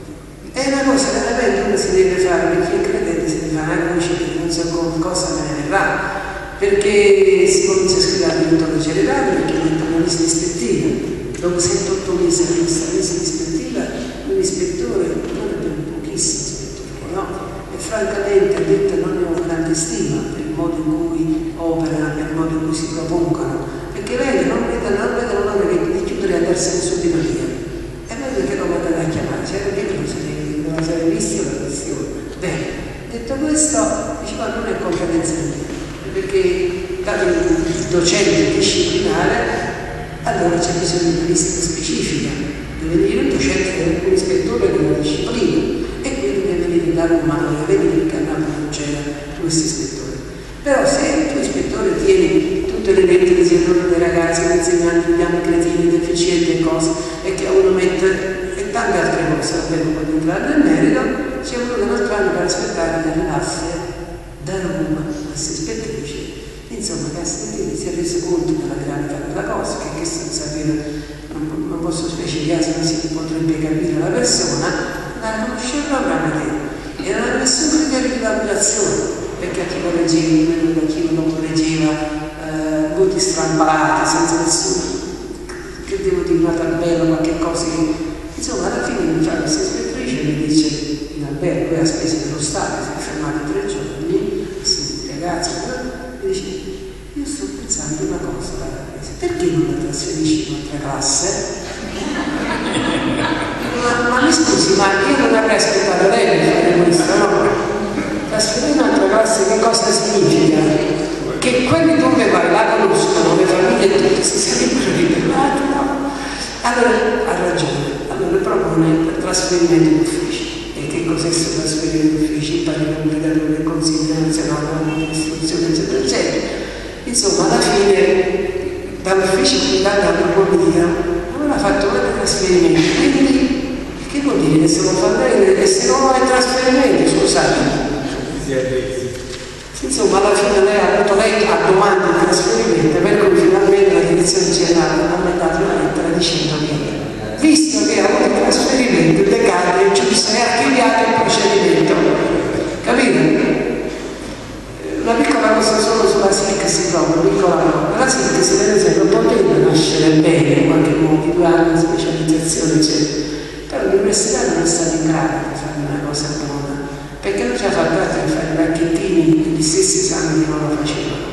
è una cosa che veramente uno si deve fare, perché il credente si deve fare anche un non so cosa me ne verrà, perché si comincia a scrivere tutto le cerebrali, perché mette una lista ispettiva, dopo settantotto mesi a questa lista ispettiva un ispettore non è per pochissimi ispettori, no? E francamente detto non ne ho grande stima per il modo in cui operano, per il modo in cui si propongono, perché lei non vedono non vedono l'ora di chiudere e andarsene subito via. E noi perché non vado a chiamare? C'era detto che non si era visto la questione. Bene, detto questo, diceva non è competenza mia, perché dato il docente disciplinare, allora c'è bisogno di una lista specifica, deve venire un docente, un ispettore della disciplina, e quindi deve venire a dare un manuale, vedi perché a Napoli non c'era questo ispettore. Però se il tuo ispettore tiene tutte le lettere che si danno dei ragazzi, degli insegnanti, gli anni cretini, deficienti e cose, e che uno mette e tante altre cose, vabbè, non voglio entrare nel merito, ci è voluto un altro anno per aspettare che arrivasse da Roma, questa ispettrice, insomma Cassettini si è reso conto della gravità della cosa, che questo non sapeva, non, non posso specificare se non si potrebbe capire la persona, la conosceva veramente e non aveva nessun criterio di valutazione, perché a chi lo leggeva, a chi non lo leggeva, eh, voti strampalati senza nessuno, che devo dire una tabella, qualche cosa che, insomma alla fine mi fa questa ispettrice e mi dice in albergo, a spese dello Stato, si è fermato tre giorni, questi ragazzi, mi dice, io sto pensando una cosa, perché non la trasferisci in un'altra classe? ma, ma mi scusi, ma io non avrei aspettato lei per fare questo, no? Trasferire in un'altra classe che cosa significa? Che quelli dove vai la conoscono, le famiglie tutte si sarebbero ribellati, no? Allora ha ragione, allora propone il trasferimento d'ufficio. E che cos'è questo trasferimento d'ufficio? Il parere obbligatorio del Consiglio nazionale dell'istruzione, eccetera, eccetera. Insomma, alla fine dall'ufficio affidato alla politica aveva fatto un trasferimento, quindi che vuol dire? Se non fa lei e se non vuole trasferimento, scusate. Insomma, alla fine lei ha avuto lei a domanda di trasferimento, per cui finalmente la direzione generale ha mandato una lettera dicendo che, visto che ha avuto il trasferimento, il decano il giudice è archiviato il procedimento. Capite? Una piccola cosa solo sulla S I C si trova, una piccola cosa. La S I C, per esempio, poteva nascere bene in qualche modo, due anni di specializzazione, eccetera. Però l'università non è stata in grado di fare una cosa buona, perché non ci ha fatto altro di fare i racchettini degli stessi esami che non lo facevano.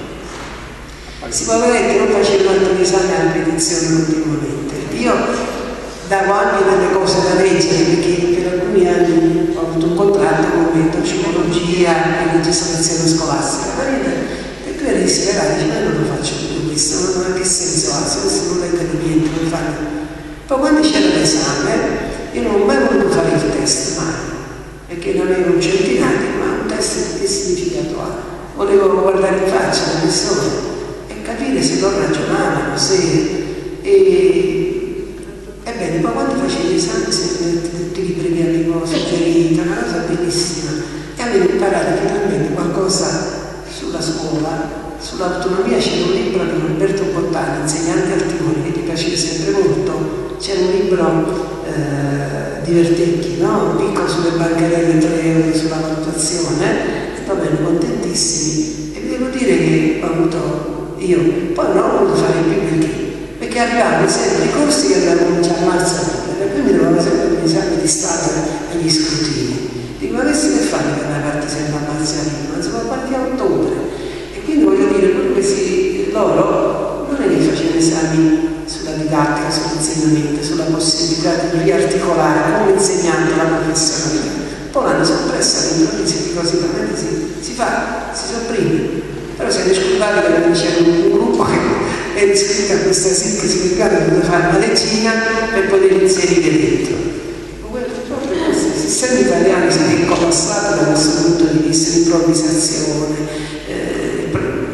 Si può vedere che non facevano gli esami a ripetizione continuamente. Io davo anche delle cose da leggere, perché per alcuni anni ho avuto un contratto come tocicologia e legislazione scolastica, e tu eri disperato, dici, ma io non lo faccio più questo, non ha che senso ha, se non leggono niente, non fanno. Poi quando c'era l'esame, io non ho mai voluto fare il test, mai, perché non ero un centinaio, ma un test che significato ha. Volevo guardare in faccia la persona e capire se non ragionavano, se... E... Ebbene, poi quando facevi l'esame, se tutti i libri che avevo suggerito, una cosa bellissima, e avevo imparato finalmente qualcosa sulla scuola, sull'autonomia. C'era un libro di Roberto Bottani, insegnante al timore, che mi piaceva sempre molto. C'era un libro eh, di Vertecchi, no? Un piccolo sulle bancarelle, tre euro sulla valutazione, e va bene, contentissimi. E vi devo dire che ho avuto io, poi non ho voluto fare più perché, perché arrivavano sempre i corsi che avevano già a marzo, e poi mi trovavo sempre gli esami di Stato e gli scrutini. Dico, ma questi che fanno che una parte sempre a marzo e non si può partire a ottobre? E quindi voglio dire, questi loro non è che facevano esami sulla didattica, sull'insegnamento, sulla possibilità di riarticolare come insegnante la professionalità. Poi l'hanno soppressa all'improvviso, dico sicuramente si, si fa, si sopprime. Però siete scordati che c'era un gruppo che era iscritto a questa S I C, si ricordava che doveva fare una leggina per poter inserire dentro. Proprio questo, il sistema italiano si è collassato da questo punto di vista, l'improvvisazione, eh,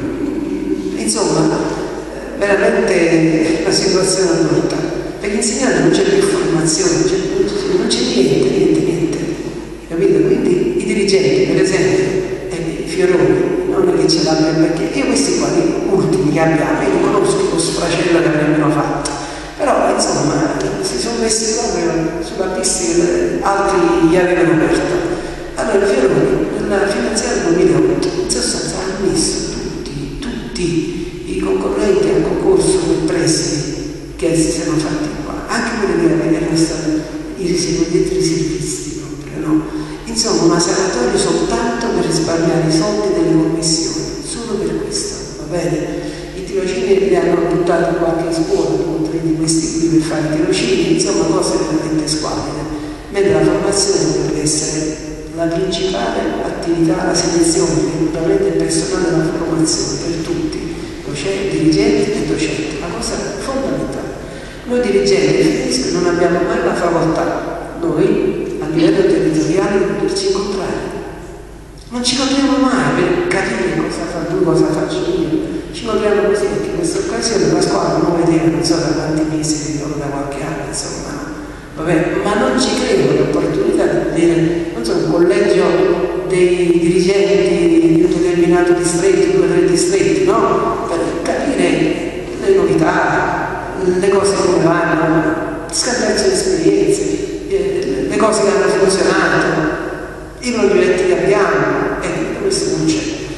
insomma, veramente una situazione brutta. Per gli insegnanti non c'è più formazione, non c'è niente, niente, niente. Capito? Quindi i dirigenti, per esempio, eh, Fioroni, non è che ce l'abbiano, perché io questi qua, gli ultimi che abbiamo, io conosco lo sfracello che avrebbero fatto. Però insomma si sono messi proprio sulla pista che altri gli avevano aperto. Allora Fioroni, nella finanziaria duemilaotto, in sostanza hanno messo tutti, tutti i concorrenti al concorso per prestiti che si sono fatti qua, anche quelli che avevano stato i cosiddetti riservisti proprio, no? Insomma, una sanatoria soltanto per risparmiare i soldi delle commissioni, solo per questo, va bene? I tirocini li hanno buttati in qualche scuola, due o tre di questi qui per fare i tirocini, insomma cose veramente squallide, mentre la formazione dovrebbe essere la principale attività, la selezione, reclutamento del personale della formazione per tutti, docenti, dirigenti e docenti, una cosa fondamentale. Noi dirigenti finisco, non abbiamo mai la facoltà, noi a livello territoriale, di poterci incontrare. Non ci incontriamo mai per capire cosa fa lui, cosa faccio io. Ci incontriamo così, perché in questa occasione la scuola non vedeva, non so da quanti mesi, ritorno da qualche anno, insomma, no? Vabbè, ma non ci credo l'opportunità di vedere, non so, un collegio dei dirigenti di un determinato distretto, due o tre distretti, no? no? Per capire le novità, le cose come vanno, scambiarsi le esperienze, eh, le cose che hanno funzionato, i progetti che abbiamo, e tutto questo non c'è.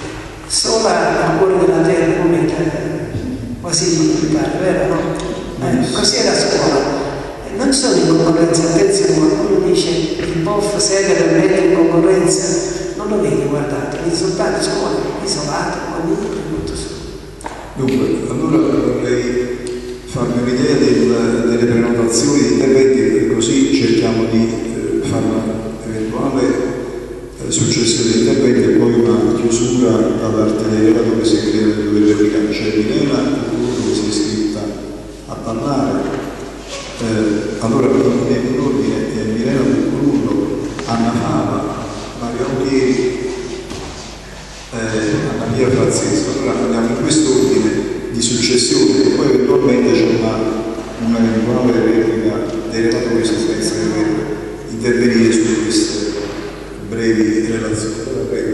Sola al cuore della terra, come quasi mi pare, vero? No? Eh, così è la scuola. Non sono in concorrenza, attenzione, qualcuno dice il P O F segue per mettere in concorrenza, non lo vedi, guardate, i risultati sono isolati, ognuno è molto solo. Dunque, allora vorrei farmi un'idea del, delle prenotazioni di interventi e così cerchiamo di eh, fare un'eventuale eh, successione di interventi e poi una chiusura da parte dei relatori se crede di dover replicare. C'è Milena, che si è iscritta a parlare. Eh, allora in ordine eh, Milena Buccurullo, Anna Fava, Mario Autieri, eh, Anna Maria Francesco. Allora andiamo in quest'ordine di successione e poi eventualmente c'è una, una eventuale replica dei relatori se pensa di dover intervenire su queste brevi relazioni. Allora, prego.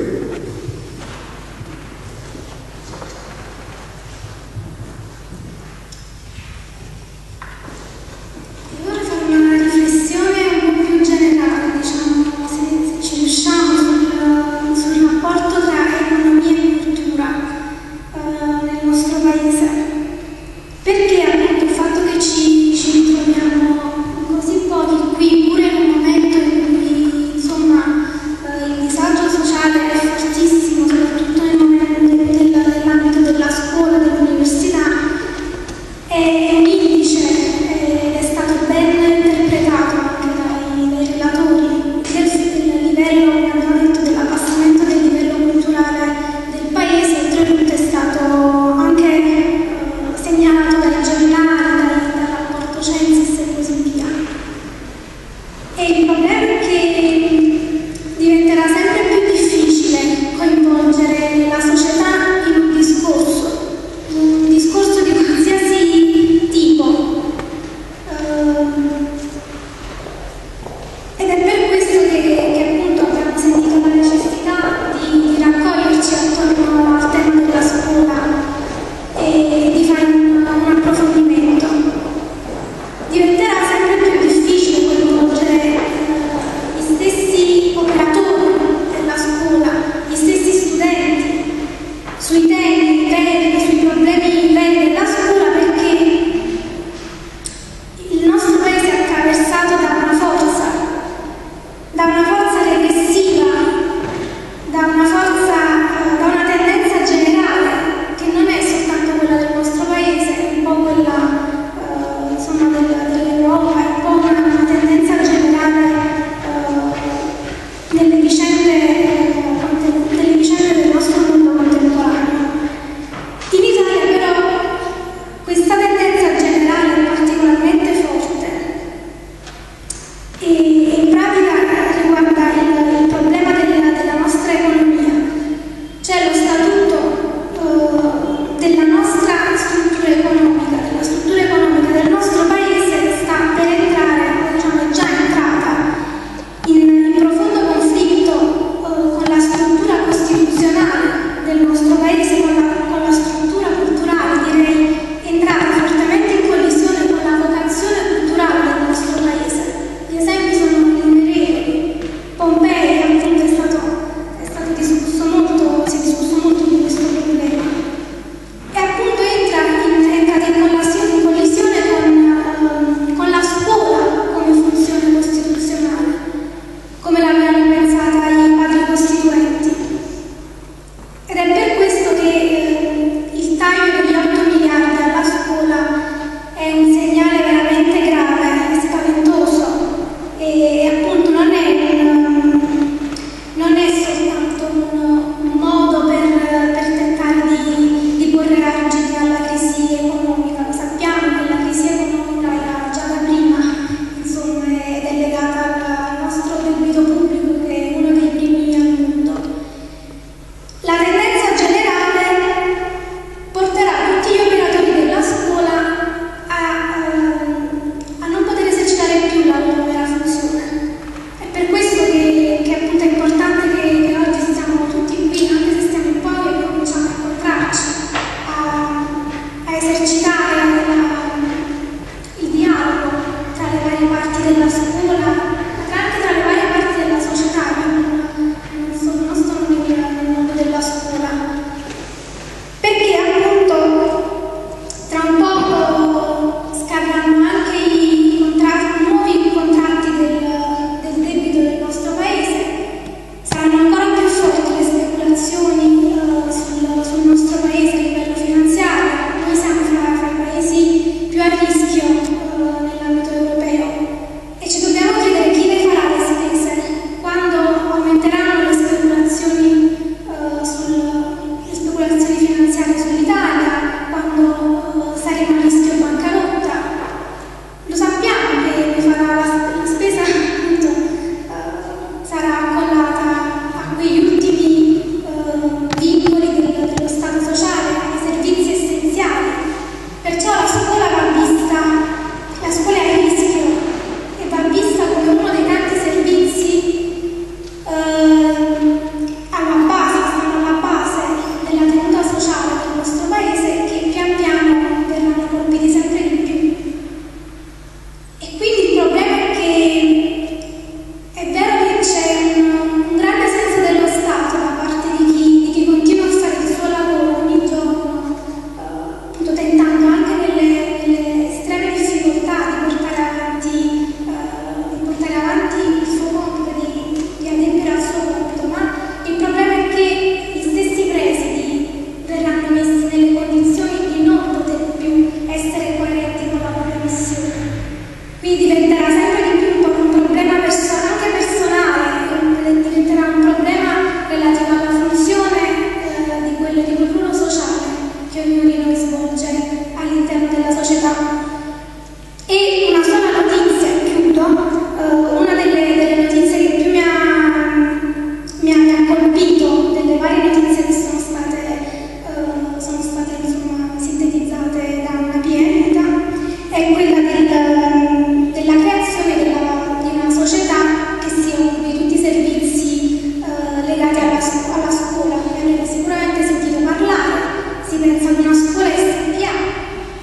In Italia però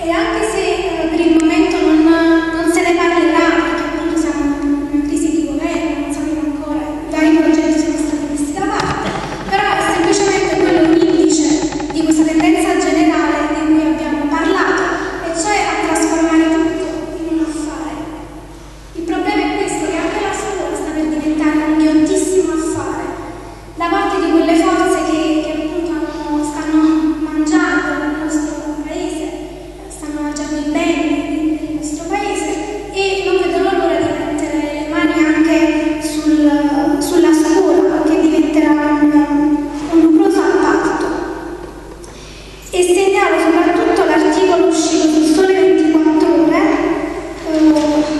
e anche se eh, per il momento non, non se ne parlerà, perché appunto siamo in una crisi di governo, non sappiamo ancora, i vari progetti sono stati messi da parte, però è semplicemente quello un indice di questa tendenza generale di cui abbiamo parlato, e cioè a trasformare tutto in un affare. Il problema è questo, che anche la scuola sta per diventare un ghiottissimo affare da parte di quelle forze che, che appunto hanno, stanno mangiando il nostro paese, stanno mangiando i beni del nostro paese e non vedono l'ora di mettere le mani anche sul, sulla scuola, che diventerà un, un lucroso appalto. E segnalo soprattutto l'articolo uscito sul Sole ventiquattro Ore, eh,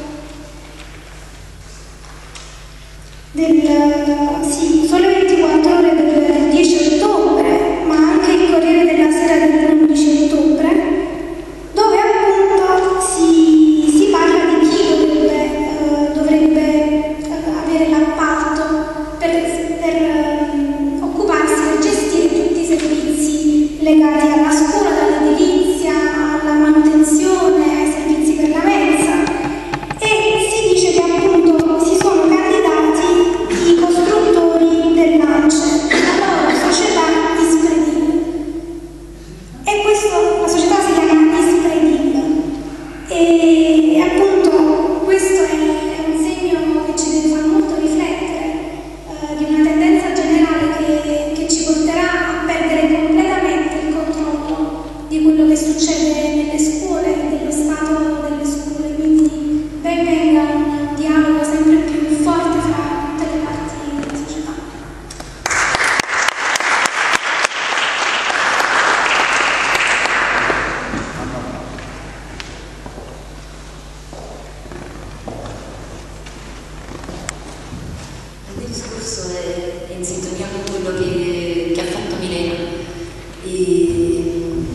del sì, Sole ventiquattro Ore del dieci ottobre, ma anche il Corriere della Sera dell'undici ottobre, dove appunto si, si parla di chi dovrebbe, eh, dovrebbe eh, avere l'appalto per, per eh, occuparsi, per gestire tutti i servizi legati alla scuola, dall'edilizia alla manutenzione, ai servizi per la mensa, e si dice che appunto si sono candidati i costruttori del Lance, la loro società Ispredil. E questo, la società si chiama Ispredil. E appunto questo è, è un segno che ci deve far molto riflettere, eh, di una tendenza generale che, che ci porterà a perdere completamente il controllo di quello che succede nelle scuole e dello stato delle scuole. Quindi ben venga un dialogo sempre più forte fra tutte le parti della società. Il mio discorso è, è in sintonia con quello che, che ha fatto Milena e,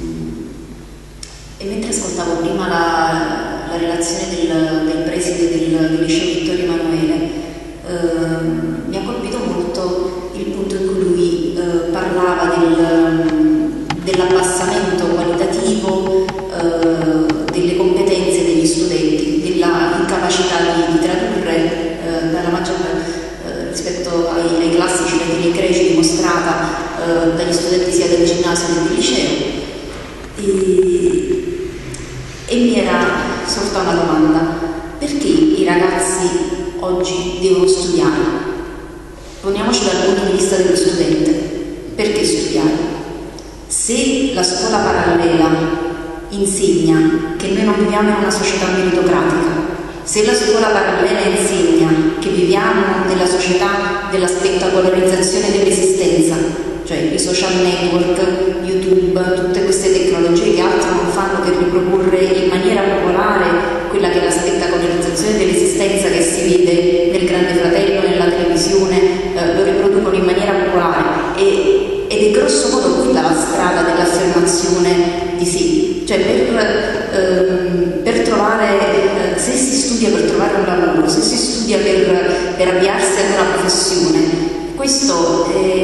e mentre ascoltavo prima la, la relazione del, del preside del, del liceo Vittorio Emanuele, eh, mi ha colpito molto il punto in cui lui eh, parlava del, dell'abbassamento qualitativo eh, delle competenze degli studenti, della incapacità di, di tradurre eh, dalla maggior eh, rispetto ai, ai classici latini e greci dimostrata eh, dagli studenti sia del ginnasio che del liceo. E, e mi era sorta una domanda: perché i ragazzi oggi devono studiare? Poniamoci dal punto di vista dello studente: perché studiare? Se la scuola parallela insegna che noi non viviamo in una società meritocratica, se la scuola parallela insegna che viviamo nella società della spettacolarizzazione dell'esistenza, cioè i social network, YouTube, tutte queste tecnologie che altro non fanno che riproporre in maniera popolare quella che è la spettacolarizzazione dell'esistenza che si vede nel Grande Fratello, nella televisione, eh, lo riproducono in maniera popolare e, ed è grosso modo quella la strada dell'affermazione di sé, cioè per, ehm, per trovare, eh, se si studia per trovare un lavoro, se si studia per, per avviarsi ad una professione, questo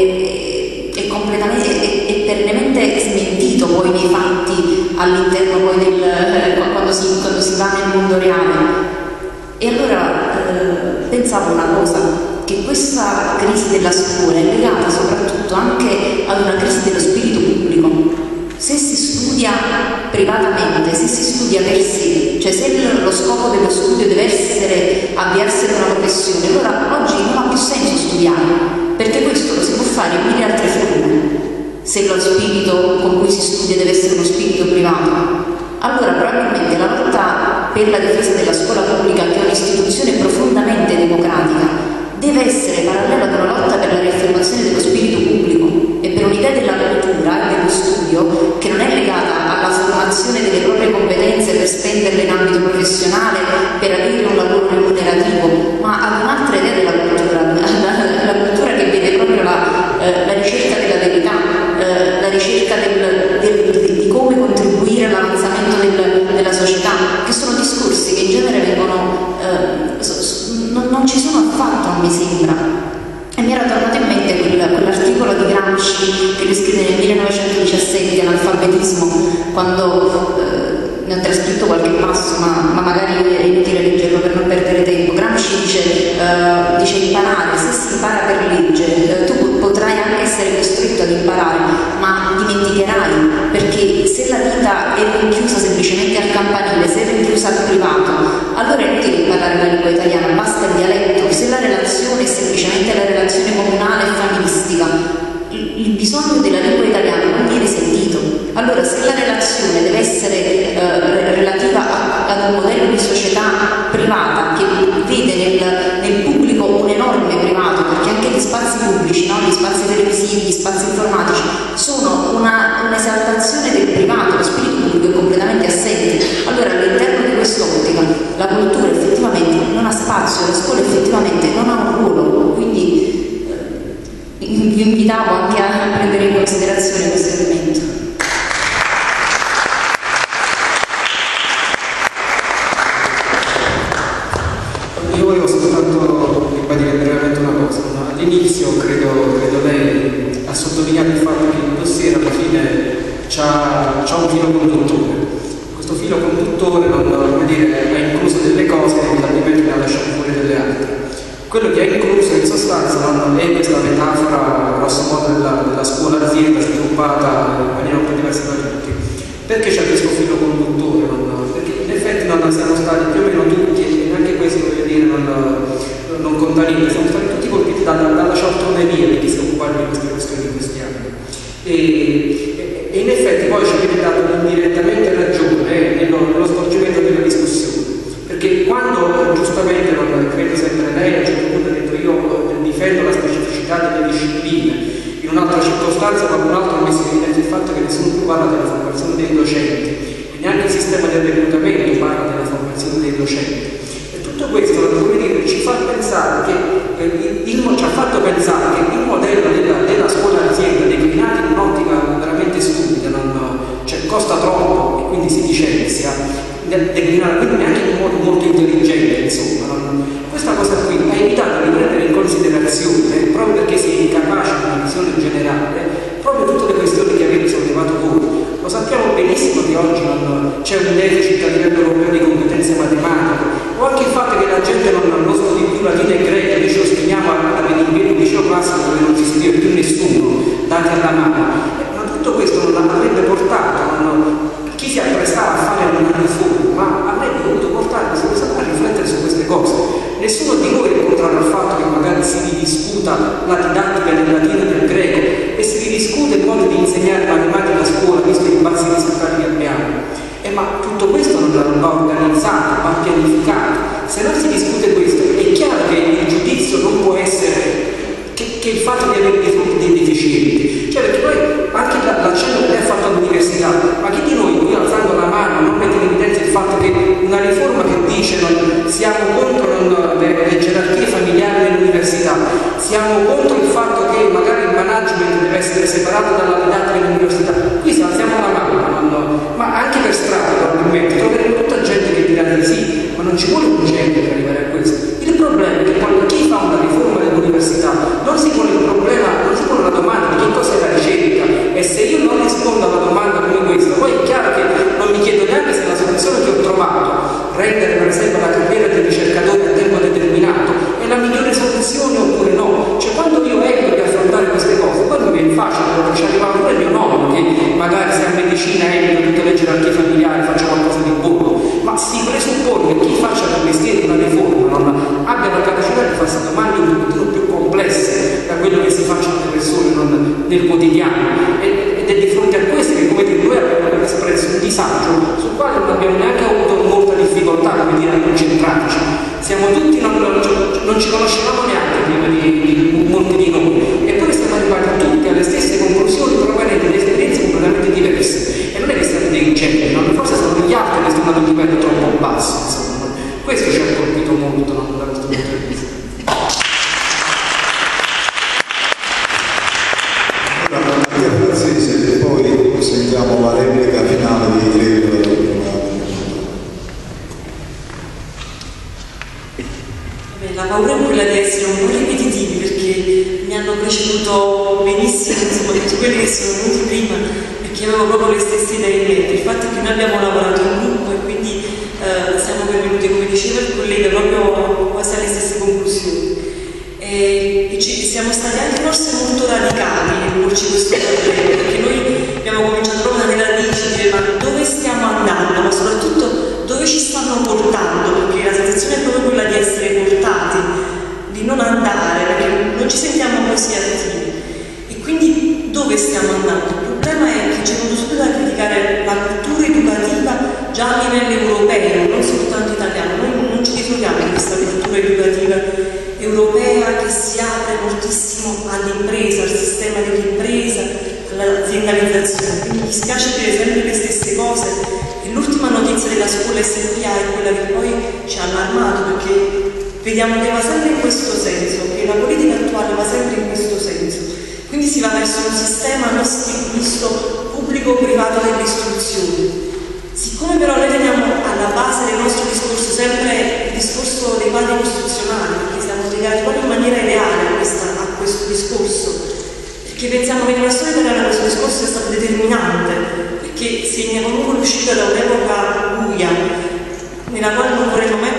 è, è completamente, è, è perennemente smentito poi nei fatti all'interno poi del, eh, quando, si, quando si va nel mondo reale. E allora eh, pensavo una cosa, che questa crisi della scuola è legata soprattutto anche ad una crisi dello spirito pubblico. Se si studia privatamente, se si studia per sé, cioè se lo scopo dello studio deve essere avviarsi ad una professione, allora oggi non ha più senso studiare, perché questo lo si può fare in mille altre forme. Se lo spirito con cui si studia deve essere uno spirito privato, allora probabilmente la lotta per la difesa della scuola pubblica, che è un'istituzione profondamente democratica, deve essere parallela ad una lotta per la riaffermazione dello spirito pubblico e per un'idea della cultura e dello studio che non è legata alla formazione delle proprie competenze per spenderle in ambito professionale, per avere un lavoro remunerativo, ma ad un'altra idea della cultura, la, la cultura che vede proprio la, eh, la ricerca della verità, eh, la ricerca del, del, di come contribuire all'avanzamento del, della società, che sono discorsi che in genere vengono, eh, so, non, non ci sono affatto, a me sembra. E mi era tornato in mente quel, quell'articolo di Gramsci che lui scrive nel millenovecentodiciassette, Analfabetismo, quando eh, ne ho trascritto qualche passo, ma, ma magari è inutile leggerlo per non perdere tempo. Gramsci dice, uh, dice imparare, se si impara per legge, uh, tu potrai anche essere costretto ad imparare, ma dimenticherai, perché se la vita è rinchiusa semplicemente al campanile, se è rinchiusa al privato, allora è inutile imparare la lingua italiana, basta il dialetto. Se la relazione è semplicemente la relazione comunale e familistica, il bisogno della lingua italiana non viene sentito. Allora, se la relazione deve essere eh, relativa a, ad un modello di società privata che vede nel, nel pubblico un enorme privato, perché anche gli spazi pubblici, no? Gli spazi televisivi, gli spazi informatici sono una, un'esaltazione del privato, lo spirito pubblico è completamente assente. Allora, all'interno di quest'ottica la cultura effettivamente non ha spazio, la scuola effettivamente non ha un ruolo, quindi vi invitavo anche a prendere in considerazione questo elemento. Io volevo soltanto ribadire brevemente una cosa. All'inizio credo, credo lei ha sottolineato il fatto che il dossier alla fine c'ha un filo conduttore. Questo filo conduttore non, come dire, ha incluso delle cose che evidentemente ne ha lasciato fuori delle altre. Quello che ha incluso in sostanza non è questa metafora grosso modo della, della scuola azienda sviluppata in maniera un po' diversa da tutti. Perché c'è questo filo conduttore? Non, perché in effetti non siamo stati più o meno tutti, e neanche questo voglio dire non, non conta niente, siamo stati tutti colpiti dalla, dalla cialtroneria di chi si occupa di queste questioni in questi anni. E, e, e in effetti poi ci avete dato indirettamente ragione eh, nello, nello svolgimento della discussione. Perché quando giustamente, non credo sempre lei, a un certo punto ha detto io difendo la specificità delle discipline, in un'altra circostanza qualcun altro ha messo in evidenza il fatto che nessuno più parla della formazione dei docenti, e neanche il sistema del reclutamento parla della formazione dei docenti. E tutto questo, come dire, ci fa pensare che eh, il, il, ci ha fatto pensare che il modello della, della scuola azienda declinato in un'ottica veramente stupida, non, cioè costa troppo e quindi si licenzia, declinare, quindi neanche in un modo molto intelligente, insomma. Non, questa cosa qui ha evitato di prendere in considerazione, proprio perché si è incapace di una visione generale, proprio tutte le questioni che avete sollevato voi. Lo sappiamo benissimo che oggi non c'è un deficit a livello europeo di competenze matematiche, o anche il fatto che la gente non, non studi più latino e greco, noi ce lo studiamo all'Università del liceo classico dove non ci studia più nessuno, dati alla mano. Ma tutto questo non avrebbe portato, non, chi si apprestava a fare una riforma avrebbe dovuto portare queste persone a riflettere su queste cose. Nessuno di noi è contrario al fatto che magari si ridiscuta la didattica del latino e del greco e si ridiscute il modo di insegnare matematica a scuola, visto i bassi risultati che abbiamo. Eh, ma tutto questo non va organizzato, va pianificato. Se non si discute questo, è chiaro che il giudizio non può essere che, che il fatto di avere dei deficienti. Cioè, perché poi anche l'accenno che lei ha fatto all'università, ma chi di noi, qui alzando la mano, non mette in evidenza il fatto che una riforma che dice non, siamo contro non, le, le gerarchie familiari dell'università, siamo contro il fatto che magari il management deve essere separato dalla didattica dell'università, qui se alziamo la mano, non, ma anche per strada probabilmente troveremo tutta gente che dirà di sì, ma non ci vuole un genio per arrivare a questo. Il problema è che quando chi fa una riforma dell'università non si pone il problema, non si pone la domanda di che cosa è la ricerca, e se io non rispondo alla domanda come questa, poi è chiaro che non mi chiedo neanche se la soluzione che ho trovato, rendere per esempio la carriera del ricercatore a tempo determinato, è la migliore soluzione oppure no. Cioè quando io evito di affrontare queste cose, poi mi viene facile, perché ci arriva pure il mio nonno che magari se a medicina evito tutte le gerarchie familiari, faccio qualcosa di buono, ma si presuppone che chi faccia per mestiere una riforma non abbia la capacità di farsi domande un pochino più complesse da quello che si facciano le persone non, nel quotidiano, ed è di fronte a queste che come dire noi abbiamo espresso un disagio sul quale non abbiamo neanche avuto molta difficoltà, come dire, a concentrarci. Siamo tutti, non, non, non ci conoscevamo neanche prima di, di molti di noi, eppure siamo arrivati tutti alle stesse conclusioni provenendo da esperienze completamente diverse. E non è che siamo dei geni, no? Forse sono gli altri che stanno ad un livello troppo basso, insomma. Questo ci ha colpito molto, no? Da questo punto di vista. E poi sentiamo la replica finale di Leo. La paura è quella di essere un po' ripetitivi, perché mi hanno preceduto benissimo, insomma, tutti quelli che sono venuti prima, perché avevo proprio le stesse idee in mente. Il fatto è che noi abbiamo lavorato in gruppo stiamo portando, perché la sensazione è proprio quella di essere portati, di non andare, perché non ci sentiamo così attivi. E quindi dove stiamo andando? Il problema è che c'è venuto subito da criticare la cultura educativa già a livello europeo, non soltanto italiano. Noi non ci ritroviamo in questa cultura educativa europea che si apre moltissimo all'impresa, al sistema dell'impresa, all'aziendalizzazione. Quindi mi spiace dire sempre le stesse cose. E l'ultima notizia della scuola S P A è quella che poi ci ha allarmato, perché vediamo che va sempre in questo senso, che la politica attuale va sempre in questo senso. Quindi si va verso un sistema misto pubblico-privato dell'istruzione. Siccome però noi teniamo alla base del nostro discorso sempre il discorso dei quadri costituzionali, perché siamo legati proprio in maniera ideale a, questa, a questo discorso, perché pensiamo che nella storia italiana questo discorso è stato determinante, perché segna comunque l'uscita da un'epoca buia, nella quale non vorremmo mai